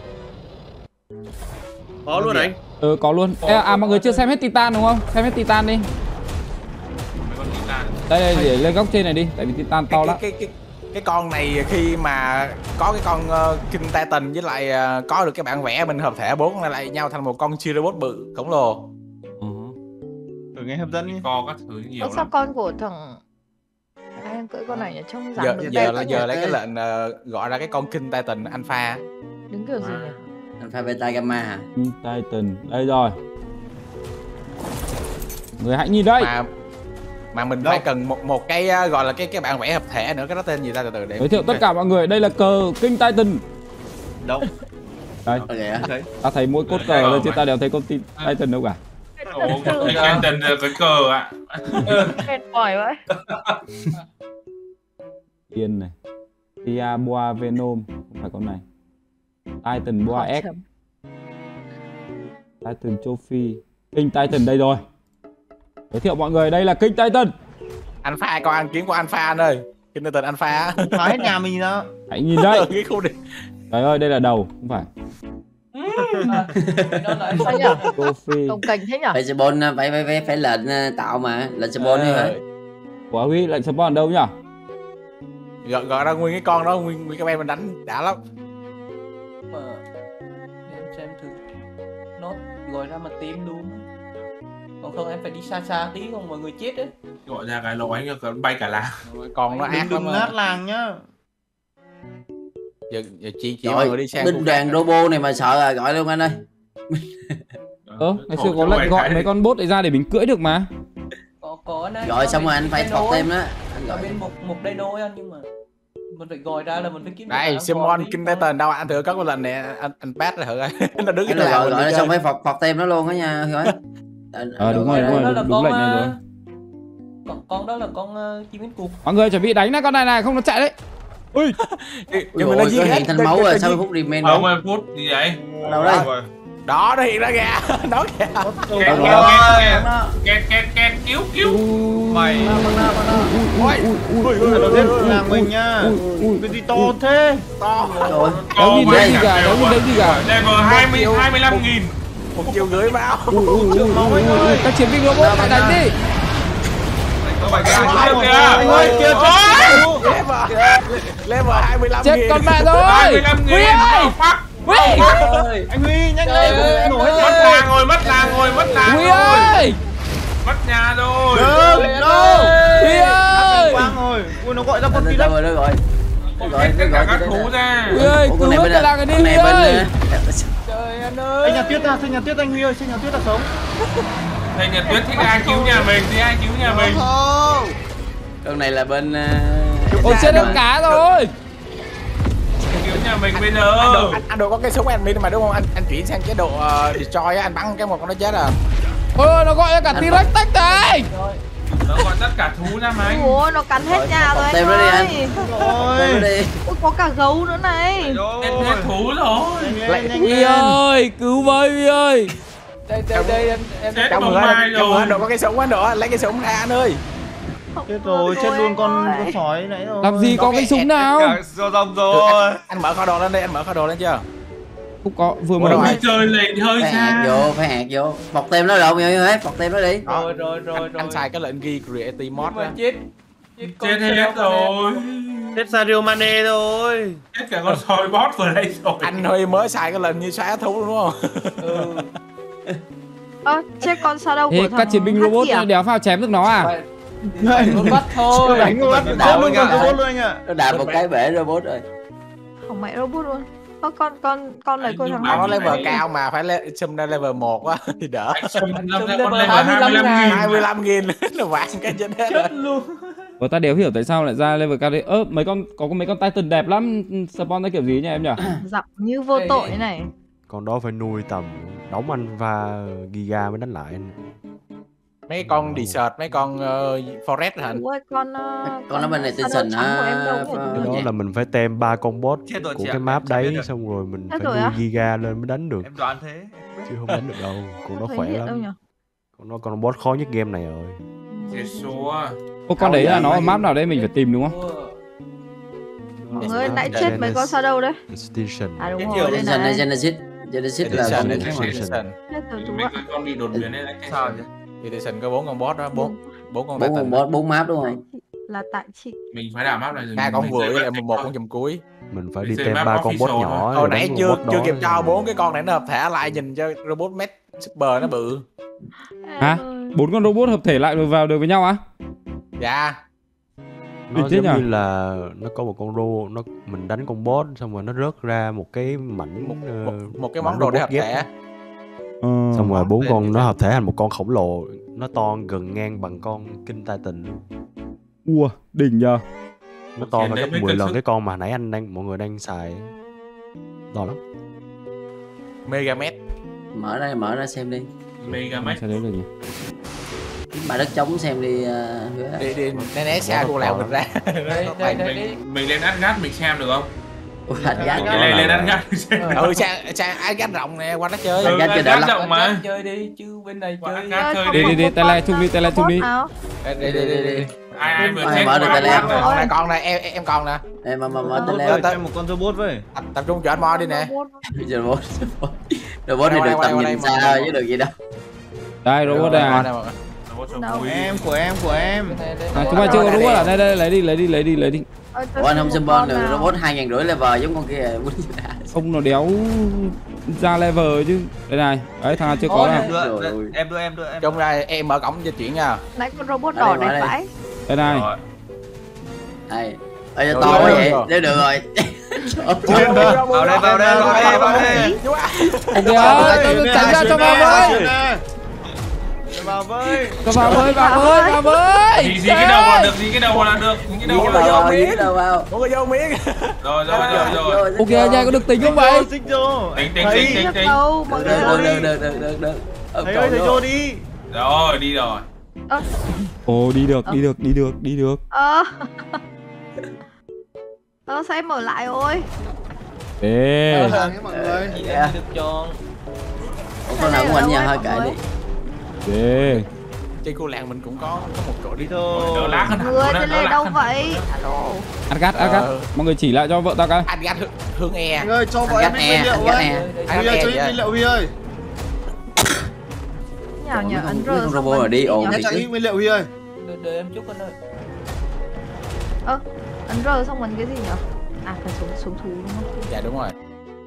Có luôn anh. Ừ có luôn. Ê, à mọi người chưa xem hết Titan đúng không? Xem hết Titan đi. Đây đây để lên góc trên này đi, tại vì Titan to lắm. Cái cái cái con này khi mà có cái con uh, King Titan với lại uh, có được cái bản vẽ mình hợp thể bốn này lại nhau thành một con chi robot bự khổng lồ. Thử nghe hấp dẫn đi. Co các thứ nhiều lắm. Sao con của thằng ai đang cưỡi con này nhỉ? Trông rắn Giờ được giờ là giờ lấy cái lệnh uh, gọi ra cái con King Titan Alpha. Đứng kiểu gì nhỉ? Alpha Beta Gamma hả? King Titan. Đây rồi. Người hãy nhìn đây. Mà mà mình đâu? Phải cần một một cái uh, gọi là cái cái bản vẽ hợp thể nữa, cái đó tên gì ta, từ từ để giới thiệu tất cả mọi người, đây là cờ King Titan. Đâu? Đây. Okay. Ta thấy mỗi cốt cờ lên trên ta đều thấy con Titan đâu cả. Ồ, cái Titan là cái cờ ạ. Mệt mỏi vậy. Tiên này. Tia Boa Venom, không phải con này. Titan Boa X. Titan châu Phi. King Titan đây rồi. Giới thiệu mọi người, đây là King Titan. Alpha, con ăn kiếm của Alpha anh ơi. King Titan Alpha. Phá hết nhà mình đó. Hãy nhìn đây. Cái khu đi. Trời ơi, đây là đầu, không phải. Sao nhỉ? Công kênh thế nhỉ? Phải spawn, phải phải phải phải lệnh tạo mà, lệnh spawn đi hả? Quả Huy lệnh spawn ở đâu nhỉ? Gọi gọi ra nguyên cái con đó, nguyên nguyên cái bên mình đánh đã lắm. Mà em xem thử. Nó gọi ra mà tím đúng. Còn không em phải đi xa xa tí không mọi người chết đấy. Gọi ra cái lỗ anh bay cả làng. Còn nó ác lắm. Đừng nát làng nhá. Giờ, giờ chị chị mọi người đi sang binh đoàn robot này mà sợ à, gọi luôn anh ơi. Ơ, ngày xưa có lệnh gọi mấy con bot để ra để mình cưỡi được mà. Có có này. Gọi xong rồi anh phải thọt thêm đó. Anh gọi bên một một đây đôi anh, nhưng mà mình phải gọi ra là mình phải kiếm. Đây, Simon King Titan đâu anh thử có một lần này anh anh pass rồi thử coi. Nó đứng cái gọi gọi xong phải phọt phọt thêm nó luôn á nha, rồi. Ờ đúng rồi, đúng rồi, đúng, đúng lệnh này rồi. Con con đó là con uh, chim cánh cụt. Mọi người chuẩn bị đánh nè, con này này không nó chạy đấy. Ui. Nhưng mà nó giết hiện thành máu rồi, sáu mươi phút remain sáu mươi phút gì vậy? Đâu đây? Đó nó hiện ra kìa. Đó kìa. Két két két két cứu cứu. Mày. Ôi. Ui ui ui làng mình nha. Cái gì to thế? To. Rồi. Đâu nhìn thấy gì cả, đâu nhìn thấy gì cả. Level hai mươi hai mươi lăm nghìn. Một chiều gửi máu. Các chiến binh robot phải đánh đi. Các bạn kia kìa. Ôi kia chết. Level hai mươi lăm Chết nghìn. con mẹ rồi. hai mươi lăm nghìn. Huy ơi. Huy. Anh Huy nhanh lên, nổ hết Mất rồi. làng rồi, mất làng rồi, mất làng Huy rồi. ơi. Mất nhà rồi. Đừng, đâu. Huy ơi. Quang rồi. Ui nó gọi ra con Đâu Phoenix. rồi, đâu rồi. Nó gọi, Hết nó tất cả gọi các cho thú đây nè. ra. Huy ơi, Ủa, cứu con này hết bên cái làng này đi con Huy này bên ơi. Trời anh Xây ơi. nhà tuyết ra, xây nhà tuyết anh Huy ơi, xây nhà tuyết là sống. Thầy Nhật Tuyết thích ai cứu nhà mình thì ai cứu nhà mình. Con này là bên uh, Ôi chết được cá rồi. Cứu nhà mình bây Anh giờ. đồ, anh, anh đồ có cái súng admin mà đúng không? Anh anh chuyển sang chế độ uh, destroy á, anh bắn cái một con nó chết à. Ôi nó gọi cả T-Rex tách này. Nó gọi tất cả thú ra mà anh. Ủa nó cắn hết nhà rồi anh Tem nó đi anh. ơi. Tem nó đi. Ui có cả gấu nữa này. Hết hết thú rồi. Huy ơi, cứu với Huy ơi. Đây đây đây em em Chết Trong bông người mai anh, trong người rồi. anh đồ có cái súng anh đồ, lấy cái súng ra anh ơi. Chết rồi, chết luôn con con sói nãy rồi. Làm gì có cái súng nào? Do rồng rồi. Anh, anh mở kho đồ lên đây, anh mở kho đồ lên chưa? Không có, vừa Ủa, mở đâu ra. rồi? Chơi lệnh hơi Phải hạt xa. vô, phải hạt vô. Bọc tem nó rộng nhiều hết, bọc tem nó đi. rồi rồi rồi Anh, rồi. anh xài cái lệnh ghi creative mod mà á. chết. Chết con Chết treo hết con em. rồi. Hết Sadio Mane rồi. Hết cả con sói boss vào đây rồi. Anh Huy mới xài cái lệnh như xóa thú đúng không? Ừ. Ơ chết con sao đâu Thế của các thằng chiến binh robot Husky à? đéo phao chém được nó à? Phải- phải con bắt thôi. Đánh luôn, chết luôn con robot luôn anh ạ. Nó đạp một cái bể robot rồi. Không mẹ robot luôn. Ơ con con con này con thằng Anh Nó Nó level phải- cao mà phải le sum ra level một á thì đỡ. Anh Sâm Anh lâm Sâm ra level con level hai mươi lăm nghìn. hai mươi lăm nghìn là vàng cái trên hết rồi. Chết luôn. Ủa ta đéo hiểu tại sao lại ra level cao đấy. Ơ mấy con có mấy con Titan đẹp lắm, spawn ra kiểu gì nhỉ em nhỉ? giặc như vô Đây, tội đây. này. Con đó phải nuôi tầm đóng anh và giga mới đánh lại anh. Mấy con desert, mấy con uh, forest hả anh? Ui con ờ, Con nó bên này Shadow Titan trắng của em đâu á, có thể phải- dùng Cái được. đó là mình phải tem ba con boss Chết rồi của chị ạ, cái map em chả biết đấy được. xong rồi mình Chết phải rồi nuôi á? giga lên mới đánh được. Em đoán thế. Chứ không đánh được đâu. Con đó Thấy khỏe hiện đâu lắm. nhỉ? Con đó con boss khó nhất game này rồi. Chết xua. Ô con đấy là nó ở map nào đấy mình phải tìm đúng không? Mọi người nãy chết mấy con sao đâu đấy? Extinction. À đúng Chết rồi chưa? đây Genesis này. Genesis Genesis là Edition, còn Edition, cái Edition. Chết rồi chú Mấy ạ. cái con bị đột biến này là cái Sao gì? vậy? Edition có bốn con boss đó, bốn bốn con bốn con Titan. boss, bốn map đúng không? Là tại chị. Mình phải đảm áp lại rồi. Hai con Mình vừa chơi với lại map một thôi. con chùm cuối. Mình phải Mình đi chơi tem map ba con boss official nhỏ. Hồi rồi nãy đánh chưa con boss chưa đó. kịp cho bốn cái con này nó hợp thể lại nhìn cho robot met super nó bự. Hả? Bốn con robot hợp thể lại rồi vào được với nhau á? Dạ. Nó Đỉnh thế giống nhỉ? như là nó có một con rô, nó mình đánh con boss xong rồi nó rớt ra một cái mảnh Một, ờ, một, một cái mảnh món đồ để robot hợp ghép. thể. Ờ. Xong rồi bốn lên con thì nó sao? hợp thể thành một con khổng lồ, nó to gần ngang bằng con King Titan luôn. Ua, đỉnh nhờ. Nó to Trên phải đấy gấp mới mười cân lần sức. cái con mà nãy anh đang mọi người đang xài. To lắm. Megamet. Mở ra mở ra xem đi. Mega Max. Sao đấy được nhỉ? Kiếm bà đất trống xem đi. Uh, Đi đi né né xa cô lèo mình ra. Đây đây đây đi. Mình mình lên Asgard mình xem được không? Hành gác. Cái này lên Asgard mình xem. Ừ sang sang ai gánh rộng nè qua đó chơi. Ừ, Asgard chơi đỡ Asgard lắm. rộng mà. Chơi đi chứ bên này Qua chơi. Asgard chơi Đi đi. đi đi, tay lại chung đi, tay lại chung đi. Đi đi đi đi. Ai ai vừa Ai chết mở được qua tay leo. Asgard rồi. Con này con này em em con nè. Em mà mà mở Ờ, tên Ơi, leo. cho em một con robot với. Tập, tập trung cho anh Mo đi nè. Robot. Robot thì Qua đây, được qua đây, tầm qua nhìn đây, xa mọi thôi người. chứ được gì đâu. Đây robot đây à? Robot số Đâu? vui. Em của em của em. Đây, đây, À, đây. chúng ta chưa có robot à? Đây đây lấy đi, lấy đi, lấy đi, lấy đi. Ủa anh không symbol được robot hai ngàn rưỡi level giống con kia. Không nó đéo ra level chứ. Đây này, đấy thằng nào chưa có Ôi, nào. Em đưa, em đưa em đưa em. Trông ra em mở cổng di chuyển nha. Nãy con robot Ở đây, đỏ ở đẹp đây. vãi. Đây này. Rồi. Đây. Ơi Rồi, to quá rồi, vậy. rồi. Nếu được rồi. Vào đây vào đây vào đây vào đây. Ok ơi, tôi tránh ra cho vào với. Vào với. Cho vào với, vào với, vào với. Gì gì cái đầu là được, gì cái đầu là được, gì cái đầu Dính là vào được. vào, dính vào vào. Muốn cái vô miếng. Rồi rồi rồi rồi. Ok nha, có được tính không vậy? Xích vô. Tính tính Thầy, tính tính Nhức tính. đâu mọi Được người được ơi. được được được được. Ôm Thầy cậu ơi thầy vô. vô đi. Rồi đi rồi. Ơ, Ồ, đi được, đi được, đi được, đi được. Ơ. Ơ sao em mở lại rồi? Ê. Hàng mọi người. Yeah. Được chọn. Ủa, con nào cũng anh nha, thôi kệ đi. Ê. Trên khu làng mình cũng có có một chỗ đi Đi thôi. Đỡ lát hơn hẳn Người luôn á, tên đỡ này lát đâu hơn. vậy? Alo. Asgard, Asgard. Ờ. Mọi người chỉ lại cho vợ tao cái. Anh gắt hướng, hướng e. Anh ơi cho bọn Gắt em ít e, nguyên liệu gắt với. e. Anh Huy ơi e cho ít vậy. nguyên liệu Huy ơi. Nhào nhở Con- ấn con rờ. robot ở đi ổn Nhặt thì cho cứ. ít nguyên liệu Huy ơi. Đợi, đợi em chút anh ơi. Ơ, ấn R xong bắn cái gì nhỉ? À, phải xuống xuống thú đúng không? Dạ đúng rồi.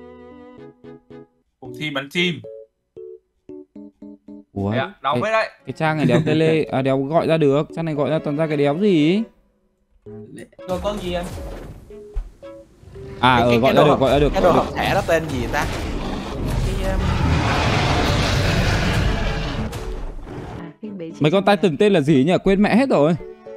Cuộc thi bắn chim. Ủa, Đấy ạ, đóng cái, với đấy. cái trang này đéo tele, à đéo gọi ra được, trang này gọi ra toàn ra cái đéo gì? Rồi con gì anh? À, Cái- ờ, cái- gọi cái ra đồ- được, gọi ra được. Cái gọi đồ được. hợp thể đó tên gì ta? Cái um, À, phim bế Mấy con Titan tên là gì nhỉ? Quên mẹ hết rồi.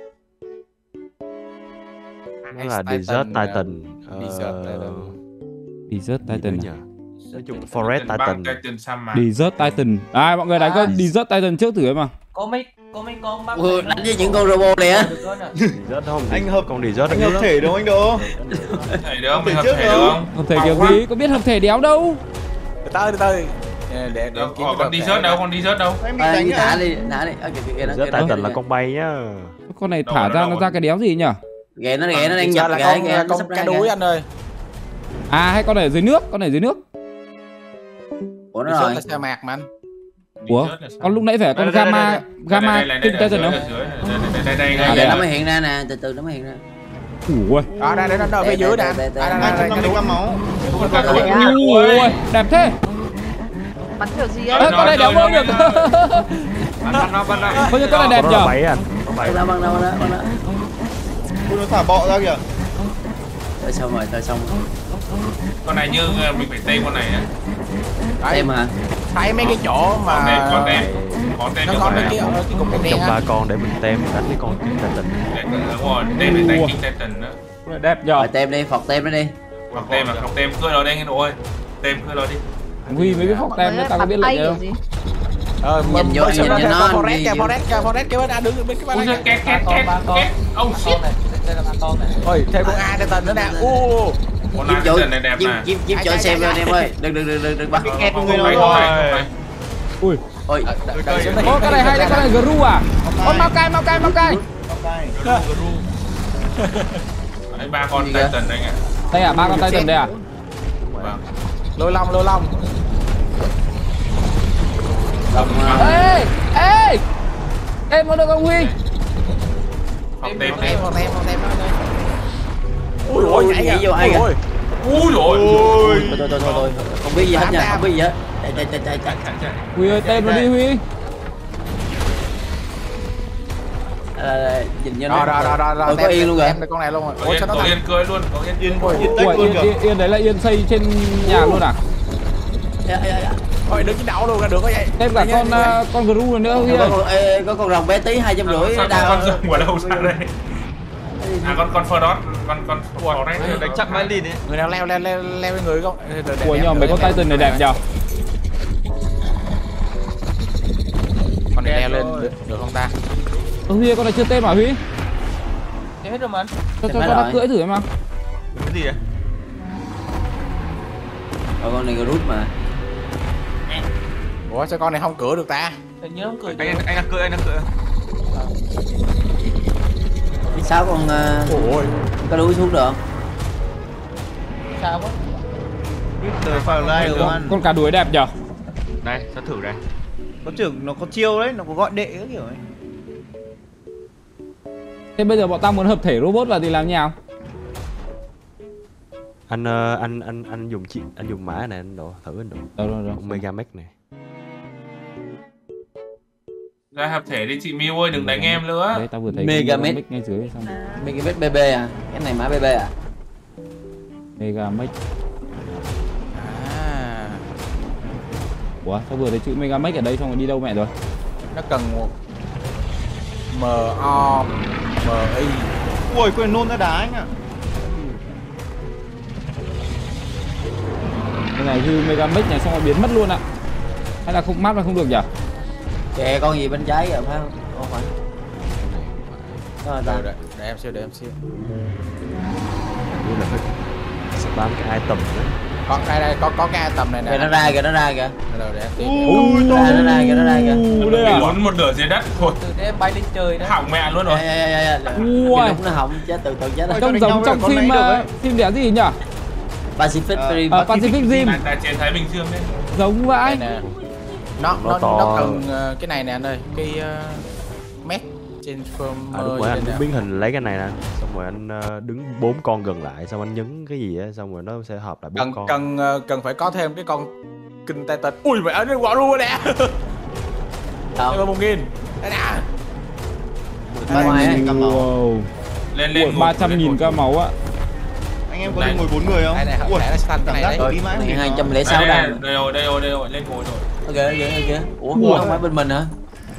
Nó là Desert Titan. Desert Titan. Desert Titan nhỉ? à? Nói chung Forest Titan. Titan Sama. Desert Titan. À, mọi người đánh con Desert Titan trước thử em à. Có mấy có mấy con bác. Ui, đánh với những con robot này á. Desert không? Anh hợp con Desert anh hợp thể đâu anh Đỗ? Thể được không? Mình hợp thể được không? Hợp thể kiểu gì? Có biết hợp thể đéo đâu. từ từ từ từ. Để để để kiếm Còn đi rớt đâu? Còn đi rớt đâu? Anh bị À, đánh thả à? đi, thả đi. Ở kìa kìa kìa nó. Desert kìa nó, Titan kìa là nó. con bay nhá. Con này Đâu thả rồi, ra đâu nó rồi? ra cái đéo gì nhỉ? Ghẹ nó ghẹ nó đang Desert nhập là kìa con kìa, nó con sắp cá ra đuối kìa. anh ơi. À, hay con này ở dưới nước, con này ở dưới nước. Ủa nó Desert rồi. là sa mạc mà anh. Ủa? Con lúc nãy phải con Gamma, Gamma King Titan không? Đây đây đây Bây giờ đây. nó mới hiện ra nè, từ từ nó mới hiện ra. Ủa. Đó đây đây nó ở phía Đây, dưới đây, nè. đây, đây, À, đây, hai đây, trăm năm đây, mươi gram máu. Ui, đẹp thế. Bắn kiểu gì Ơ, ấy? con này đéo bơi được. Bắn bắn nó bắn nó. Coi như con này đẹp Nó nhở? là bay anh. Nó bay. Băng đâu băng đâu băng đâu. Ui, nó thả bọ ra kìa. Thôi xong rồi, thôi xong rồi. Con này như mình phải tên con này á. Đấy, Tem hả? thấy mấy cái chỗ mà Còn tem, còn tem. Có tem nó cho có con mấy này. cái ở cái cục đen đen Trong ba á. con để mình tem đánh cái con King Titan. Đúng rồi, tên phải tên King Titan đó. Đẹp nhở? Rồi tem đi, phọt tem nó đi. Hoặc tem mà, hoặc tem cưa nó đây anh ơi. Tem cưa nó đi. Huy mấy cái phọc tem đấy tao có biết là gì không? Ờ, Nhìn vô, nhìn cho nó Forest đi kìa, vô. Forest kìa, Forest kìa, bên đứng bên cái Ui bên giời, này. két két Con két ba con. két. Oh Ba shit. con này, đây là ba con này. Ôi, thêm con A Titan nữa nè. U. Con Chim này chỗ, Titan này đẹp chim này. chim chim chỗ xem lên em ơi. Đừng đừng đừng đừng đừng bắt. Kẹp Không người phải, nào không phải, rồi. không phải. Ui. Ôi, Ô, cái này hay đấy, cái này Gru à? Ô, mau cay, mau cay, mau cay. Đấy, ba con Gì kìa? Titan đây anh ạ. Đây à, ba con Titan đây à? Vâng. Lôi long, lôi long. đồng Ê, ê. Ê, mau được không Huy? Phòng tem Tem, tem. tem, tem, tem nó đây. ui ui nhảy vô ai kìa. Ôi. Ui rồi. Thôi thôi thôi thôi, không biết gì hết nha, không biết gì hết. Chạy chạy chạy chạy chạy. Chạy chạy. Huy ơi, tên nó đi Huy. Ờ, nhìn vô Rồi, rồi, rồi, rồi, rồi. Ờ, có yên luôn rồi. Tem đây con này luôn rồi. Có Ôi, yên, sao nó có thằng yên cười luôn, có yên. Yên Ôi, yên Ủa, tách luôn yên, kìa. yên, yên đấy là yên xây trên nhà luôn à? Dạ, dạ, dạ. Ôi, đứng trên đậu luôn là được có vậy. Thêm cả con uh, con Gru này nữa Huy Có ơi. con, ê, có con rồng bé tí hai trăm rưỡi Sao đau. con rồng ở đâu ra đây? À con con Ferdot, con con Forest Đánh chặn máy lìn ấy. Người nào leo leo leo leo lên người không? Để- để- Ủa, để- nhưng mà mấy con để- Titan này đẹp nhở? Con này leo lên được, được không ta? Ơ, Huy ơi, con này chưa tên mà Huy? Thế hết rồi mà anh. Cho cho Hết cho nó rồi. cưỡi thử em à? Cái gì à? Ờ, con này rút mà. Ủa sao con này không cửa được ta? Hình như không cười Anh được. anh đang cười, anh đang cười. Biết sao con uh, Ôi. có đuổi xuống được không? Sao quá. Biết đời phải lai được ăn. Con cá đuối đẹp nhở? Đây, sao thử đây. Có trưởng nó có chiêu đấy, nó có gọi đệ các kiểu ấy. Thế bây giờ bọn tao muốn hợp thể robot vào thì làm như nào? Anh ờ, anh anh anh dùng chị anh dùng mã này anh độ thử anh độ. Đâu đâu đâu. Con Megamech này. Ra hợp thể đi chị Miu ơi, đừng đánh em nữa. Đấy, tao vừa thấy Mega con Mech. Mech ngay dưới xong. Mấy cái vết bê bê à? Cái này mã bê bê à? Mega Mech. À, Ủa, tao vừa thấy chữ Mega Mech ở đây xong rồi đi đâu mẹ rồi? nó cần một M O M I. Ui, quên nôn ra đá anh ạ. Cái này hư Mega Mech này xong rồi biến mất luôn ạ. Hay là không map là không được nhỉ? Kìa con gì bên trái rồi phải không? Không phải. Đó là ta. Để, để, để em siêu, để em siêu. Như là phải spam cái item đấy. Con đây đây có có cái tầm này nè. Kìa nó ra kìa, nó ra kìa. Rồi để em tìm. Ui, Nó ra, nó ra kìa, nó ra kìa. U đây à? Muốn một nửa dưới đất thôi. Từ thế em bay lên trời đó. Hỏng mẹ luôn rồi. Dạ, dạ, dạ, dạ. Ui. Cái lúc nó hỏng chết từ từ chết rồi. Trông giống trong phim uh, phim đéo gì nhỉ? Pacific Rim. Ở Pacific Rim. Đại đại chiến Thái Bình Dương đấy. Giống vãi. Đây nè. Nó Nó nó to. nó cần ờ, cái này nè anh ơi, cái uh, mét Transformer. À đúng rồi, anh biến hình lấy cái này nè, xong rồi anh uh, đứng bốn con gần lại, xong anh nhấn cái gì á, xong rồi nó sẽ hợp lại bốn cần con. cần uh, cần phải có thêm cái con kinh Titan. Ui mày ấn quả luôn nè. Đây là một nghìn. Đây nè. Wow. Lên lên ba trăm nghìn ca máu á. Anh em có đi ngồi bốn người không? Đây này hợp thể nó sẽ thành cái này đấy. Đi mãi Này hai trăm lẻ sáu đây, đàn. đây rồi đây rồi đây rồi lên ngồi rồi. Ok ok ok. Ủa Ủa. không phải bên mình hả?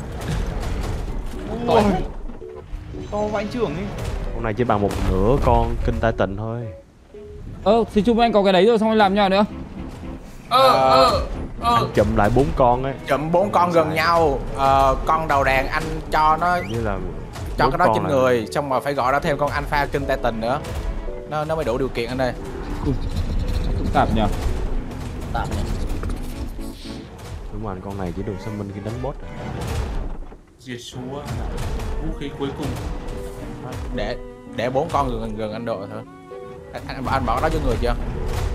Ôi. To vãi trưởng ấy. Con này chỉ bằng một nửa con kinh Titan thôi. Ơ thì chúc anh có cái đấy rồi xong anh làm nhau nữa. Ơ ơ ơ. Anh chụm lại bốn con ấy. Chụm bốn con gần nhau. Ờ, con đầu đàn anh cho nó Như là cho bốn cái đó con trên là- người, xong rồi phải gọi ra thêm con alpha kinh Titan nữa. Nó nó mới đủ điều kiện anh đây. Phức tạp nhỉ. Tạm nhỉ. Đúng rồi, con này chỉ được summon khi đánh boss. Diệt chúa. Vũ khí cuối cùng. Để để bốn con gần gần anh độ thôi. Anh anh, anh bỏ đó cho người chưa?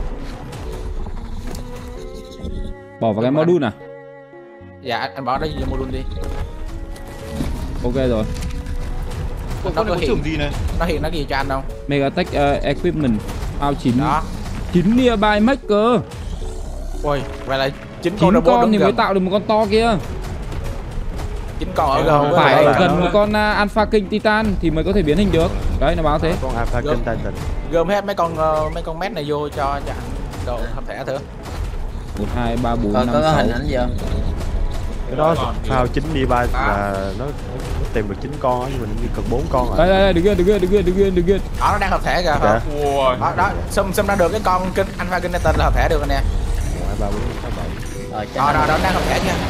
Bỏ vào cái module à? Dạ anh, anh bỏ đó cho module đi. Ok rồi. Con Nó này có có hiện trưởng gì này? nó hiện nó ghi cho anh không? Megatech uh, Equipment. Ao chín. Đó. chín nearby mech cơ. Ui, vậy là chín con chín robot con đứng thì mới gần. tạo được một con to kia. chín con ở Ờ, gần với Phải lại ở là gần nó- một con uh, Alpha King Titan thì mới có thể biến hình được. Đấy nó báo thế. Con alpha Gồm- kinh Titan. gom hết mấy con ờ, mấy con mét này vô cho cho anh đồ hợp thể thử. một hai ba bốn Có năm có có sáu. hình ảnh gì không? Cái đó Còn phao chín đi ba là nó, nó tìm được chín con á, nhưng mình đi cần bốn con rồi. Đây đây đây, đứng kia đứng kia đứng kia đứng kia đứng kia. Đó nó đang hợp thể kìa. Dạ. Ui. Đó đó, xâm xâm ra được cái con kinh alpha kinh Titan là hợp thể được rồi nè. một, hai, ba, bốn, năm, sáu, bảy. Rồi Đó đó đó đang hợp thể nha.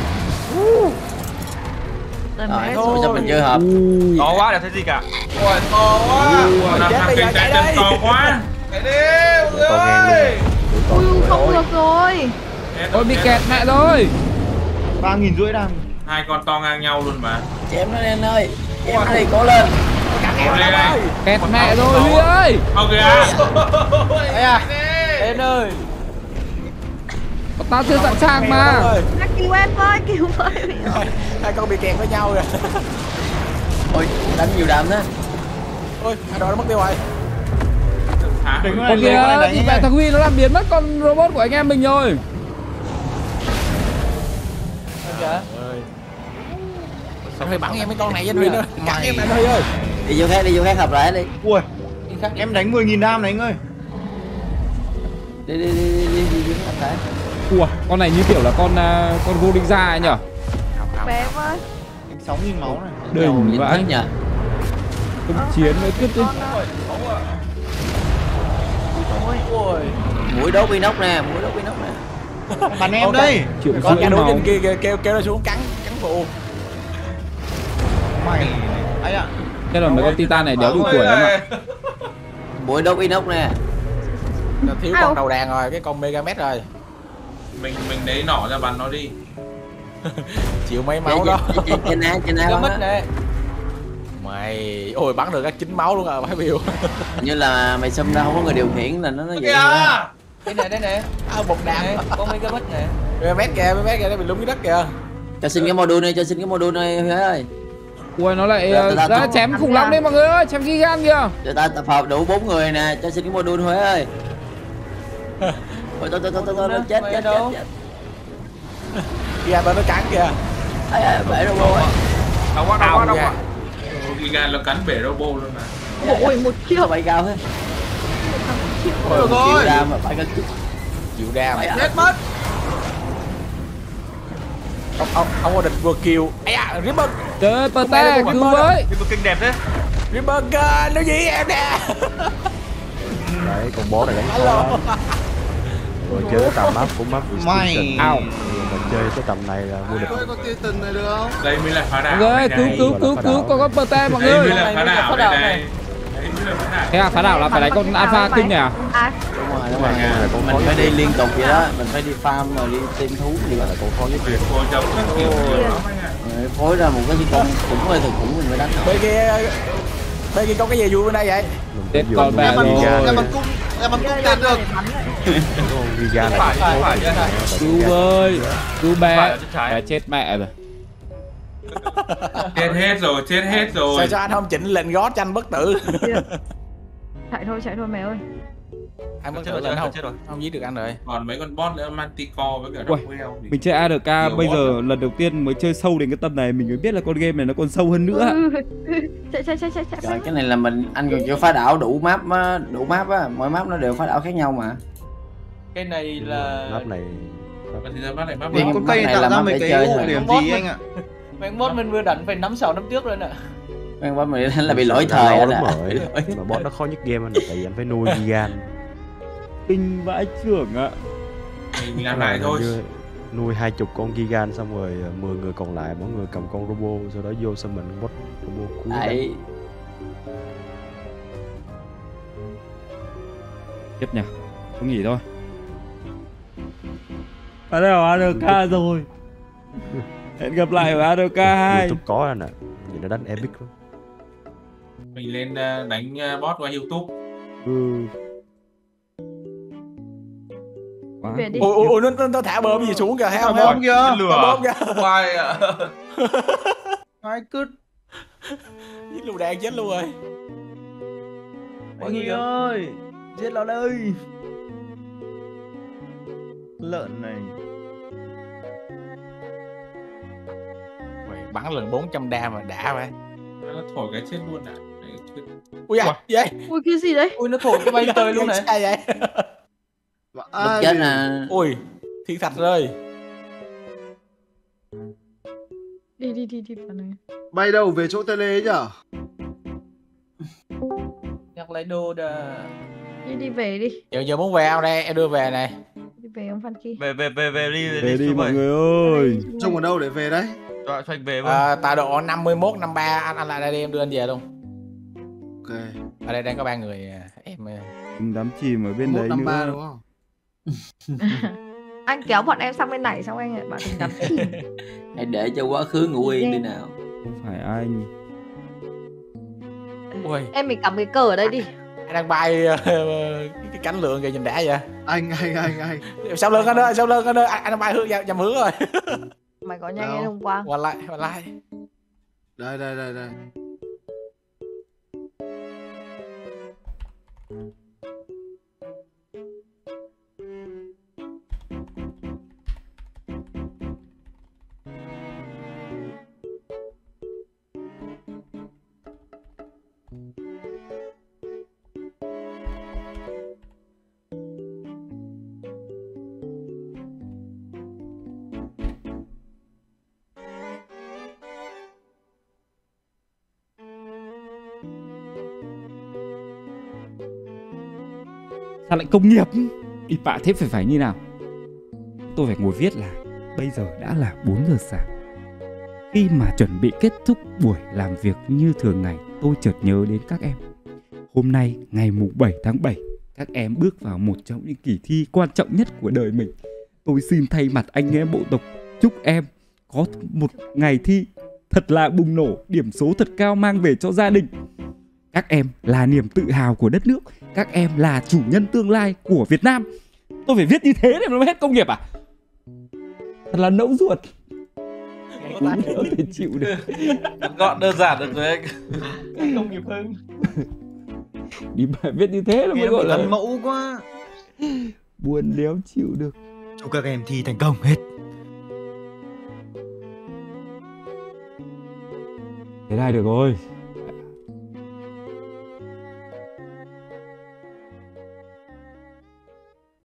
Rồi Rồi, mẹ thôi cho mình chơi hợp. To quá để thấy gì cả. Ui to quá. Làm chết thằng bây giờ kinh chạy Titan đây. to quá. Chạy đi mọi Con ngang người. luôn. Ui không được rồi. Ôi bị kẹt mẹ rồi. ba nghìn rưỡi đam. Hai con to ngang nhau luôn mà. Chém nó lên ơi. Chém nó đi cố lên. Ôi lên đây. Kẹt mẹ rồi Huy ơi. Ok. Đây à. Lên ơi. Tao chưa sẵn sàng mà. Các cứu em với, cứu với. Hai con bị kẹt với nhau rồi. Ôi đánh nhiều đam thế. Ôi, anh đó nó mất tiêu rồi. Hả? Đừng có Con này lấy con này kìa đánh thì nhé. mẹ thằng Huy nó làm biến mất con robot của anh em mình rồi. Kìa. Anh Huy bắn em mấy con này với anh Huy nữa. Cắn em anh Huy ơi. Đi vô khác đi vô khác hợp lại đi. Ui, Đi khác đi. em đánh mười nghìn đam này anh ơi. Đi đi đi đi đi đi, đi hợp lại. Ủa, con này như kiểu là con uh, con Goldinga ấy nhở? Bé em ơi. sáu nghìn máu này. Đừng Nhìn vãi. thích nhờ. Không chiến nữa tiếp đi. Ui. Mũi đốt inox nè, mũi đốt inox nè. Bắn em đây. Triệu Con rưỡi nhà đối máu. trên kia kìa, kêu kêu nó xuống cắn cắn phụ. Mày. Ấy ạ. Thế là mấy con Titan này đéo đủ tuổi lắm ạ. Mũi đốt inox nè. Nó thiếu con đầu đàn rồi, cái con Megamet rồi. Mình mình lấy nỏ ra bắn nó đi. Chịu mấy máu đó. Trên trên á, trên á Nó bắn mất á. nè. Mày, ôi bắn được cái chín máu luôn à, bãi biểu. Như là mày xâm ra không có người điều khiển là nó nó vậy Kìa. nữa. Đây nè, đây nè. À, một đạn. Nè, con Megabit nè. Megamet kìa, Megamet kìa, nó bị lúng dưới đất kìa. Cho xin cái module này, cho xin cái module này Huy ơi. Ui nó lại Dạ, uh, dạ, ra dạ. chém khủng long đi mọi người ơi, chém Gigan kìa. Cho ta tập hợp đủ bốn người nè, cho xin cái module Huy ơi. Ôi tôi tôi tôi tôi tôi chết chết chết chết. Kìa, tao nó cắn kìa. Ai ai bể robot ơi. Đau quá đau quá đau quá. Giga nó cắn bể robot luôn mà. Ôi một chiêu. Bay cao thế. Ôi, Chịu đam mà phải có chút. chịu đam. Chết mất. Ông ông ông có địch vừa kill. Ấy à, Ripper. Trời ơi, Pate cứu với. Ripper kinh đẹp thế. Ripper kìa, nó gì em nè. Đấy, con bó này đánh khó lắm. Rồi chơi cái tầm map của map Mày. Ao. Mình chơi cái tầm này là vô địch. Ơi, con Titan này được không? Đây mới là phá đảo. Mọi người ơi, đây cứu này. cứu cứu cứu con con Pate mọi Đây mới người. là phá đảo Phá đây đảo này. này. Đấy mới là phá đảo. Thế à, phá đảo là phải đánh con Alpha King này à? À, Đúng rồi, đúng rồi. Mình phải đi liên tục vậy đó, mình phải đi farm rồi đi tìm thú gì đó. Là con khó nhất kia. Cô giống các kiểu nhiều lắm anh ạ. Rồi phối ra một cái gì con cũng hơi thực khủng mình mới đánh. Bên kia bên kia có cái gì vui bên đây vậy? Chết con mẹ Em bắn cung, rồi. em bắn cung, em bắn cung tên được. Con Giga này. Phải phải chứ này. Cứu với. Cứu bé. Phải là chân trái. Bé chết mẹ rồi. Chết hết rồi, chết hết rồi. Sao cho anh không chỉnh lệnh gót cho anh bất tử? Chạy thôi, chạy thôi mẹ ơi. Anh bất tử lên không? Chết rồi. Không giết được anh rồi. Còn mấy con boss nữa, Manticore với cả Uầy, Rockwell thì mình chơi a đê ca nhiều bây boss giờ lắm. lần đầu tiên mới chơi sâu đến cái tầm này, mình mới biết là con game này nó còn sâu hơn nữa. Ừ. Chạy chạy chạy chạy chạy. Trời, cái này là mình anh còn chưa phá đảo đủ map á, đủ map á, mỗi map nó đều phá đảo khác nhau mà. Cái này là Map này Mà thì ra map này map Riêng nào? Con map cây này tạo là ra map mấy để cái chơi ưu thôi. điểm Con gì boss anh ạ? mấy mốt mình vừa đánh phải năm sáu năm trước rồi nè. Mấy boss mình là bị lỗi thời đó anh đúng ạ. rồi. Mà boss nó khó nhất game anh, tại vì anh phải nuôi Gigan. Kinh vãi trưởng ạ. Mình làm lại thôi. Như nuôi hai chục con Gigan xong rồi mười người còn lại mỗi người cầm con robot, sau đó vô summon boss robot cuối. Đấy. Tiếp nhỉ, không nghỉ thôi. Bắt đầu a đê ca rồi. Hẹn gặp lại ở a đê ca hai. YouTube có anh ạ. Nhìn nó đánh epic lắm. Mình lên ờ, đánh ờ, boss qua YouTube. Ừ. Quá. Về đi. Ôi ôi ôi, nó, nó, nó thả bơm gì xuống kìa, thấy không? Thả bơm kìa. Thả bơm kìa. Hoài ạ. Ai cứt. Giết lù đạn chết luôn rồi. Mọi người ơi, giết nó đây. Lợn này. Mày bắn lần bốn trăm đam mà đã vậy. Nó thổi cái chết luôn ạ. Đấy, chết. Ui da, gì vậy? Ui cái gì đấy? Ui nó thổi cái bay tơi luôn này. Sao vậy? Lúc Ai chết bị- là Ui, thiên thạch rơi. Đi đi đi đi vào này. Bay đâu về chỗ tele ấy nhở? Nhắc lại đồ đã. Đi đi về đi. Giờ giờ muốn về không đây, em đưa về này. Đi về ông Phan Kỳ. Về về về về đi Về đi mọi người ơi. Trông ở đâu để về đấy? Cho cho anh về với. À, tại độ năm mươi mốt, năm mươi ba anh anh lại đây đi, em đưa anh về luôn. Ok. Ở đây đang có ba người em. Đừng đắm chìm ở bên một đấy năm ba nữa. đúng không? Anh kéo bọn em sang bên này xong anh lại bảo đừng đắm chìm. hãy để cho quá khứ ngủ yên đi nào. Không phải anh. Ui, Em mình cắm cái cờ ở đây đi. anh đang bay ờ, cái, cái cánh lượng kìa, nhìn đã vậy. Anh anh anh anh. Sau lưng anh ơi, sau lưng anh ơi, anh, anh đang bay hướng nhầm hướng rồi. Mày có nhanh Đâu? hay không Quang? Qua lại, qua lại. Đây đây đây đây. Sao lại công nghiệp? Đi bạ thế phải phải như nào? Tôi phải ngồi viết là bây giờ đã là bốn giờ sáng. Khi mà chuẩn bị kết thúc buổi làm việc như thường ngày, tôi chợt nhớ đến các em. Hôm nay ngày mùng bảy tháng bảy, các em bước vào một trong những kỳ thi quan trọng nhất của đời mình. Tôi xin thay mặt anh em bộ tộc chúc em có một ngày thi thật là bùng nổ, điểm số thật cao mang về cho gia đình. Các em là niềm tự hào của đất nước. Các em là chủ nhân tương lai của Việt Nam. Tôi phải viết như thế để nó mới hết công nghiệp à? Thật là nẫu ruột. Không thể chịu được. Gọn đơn giản được rồi anh. Công nghiệp hơn. Đi bài viết như thế là mới gọi là Gần mẫu quá. buồn đéo chịu được. Chúc các em thi thành công hết. Thế này được rồi.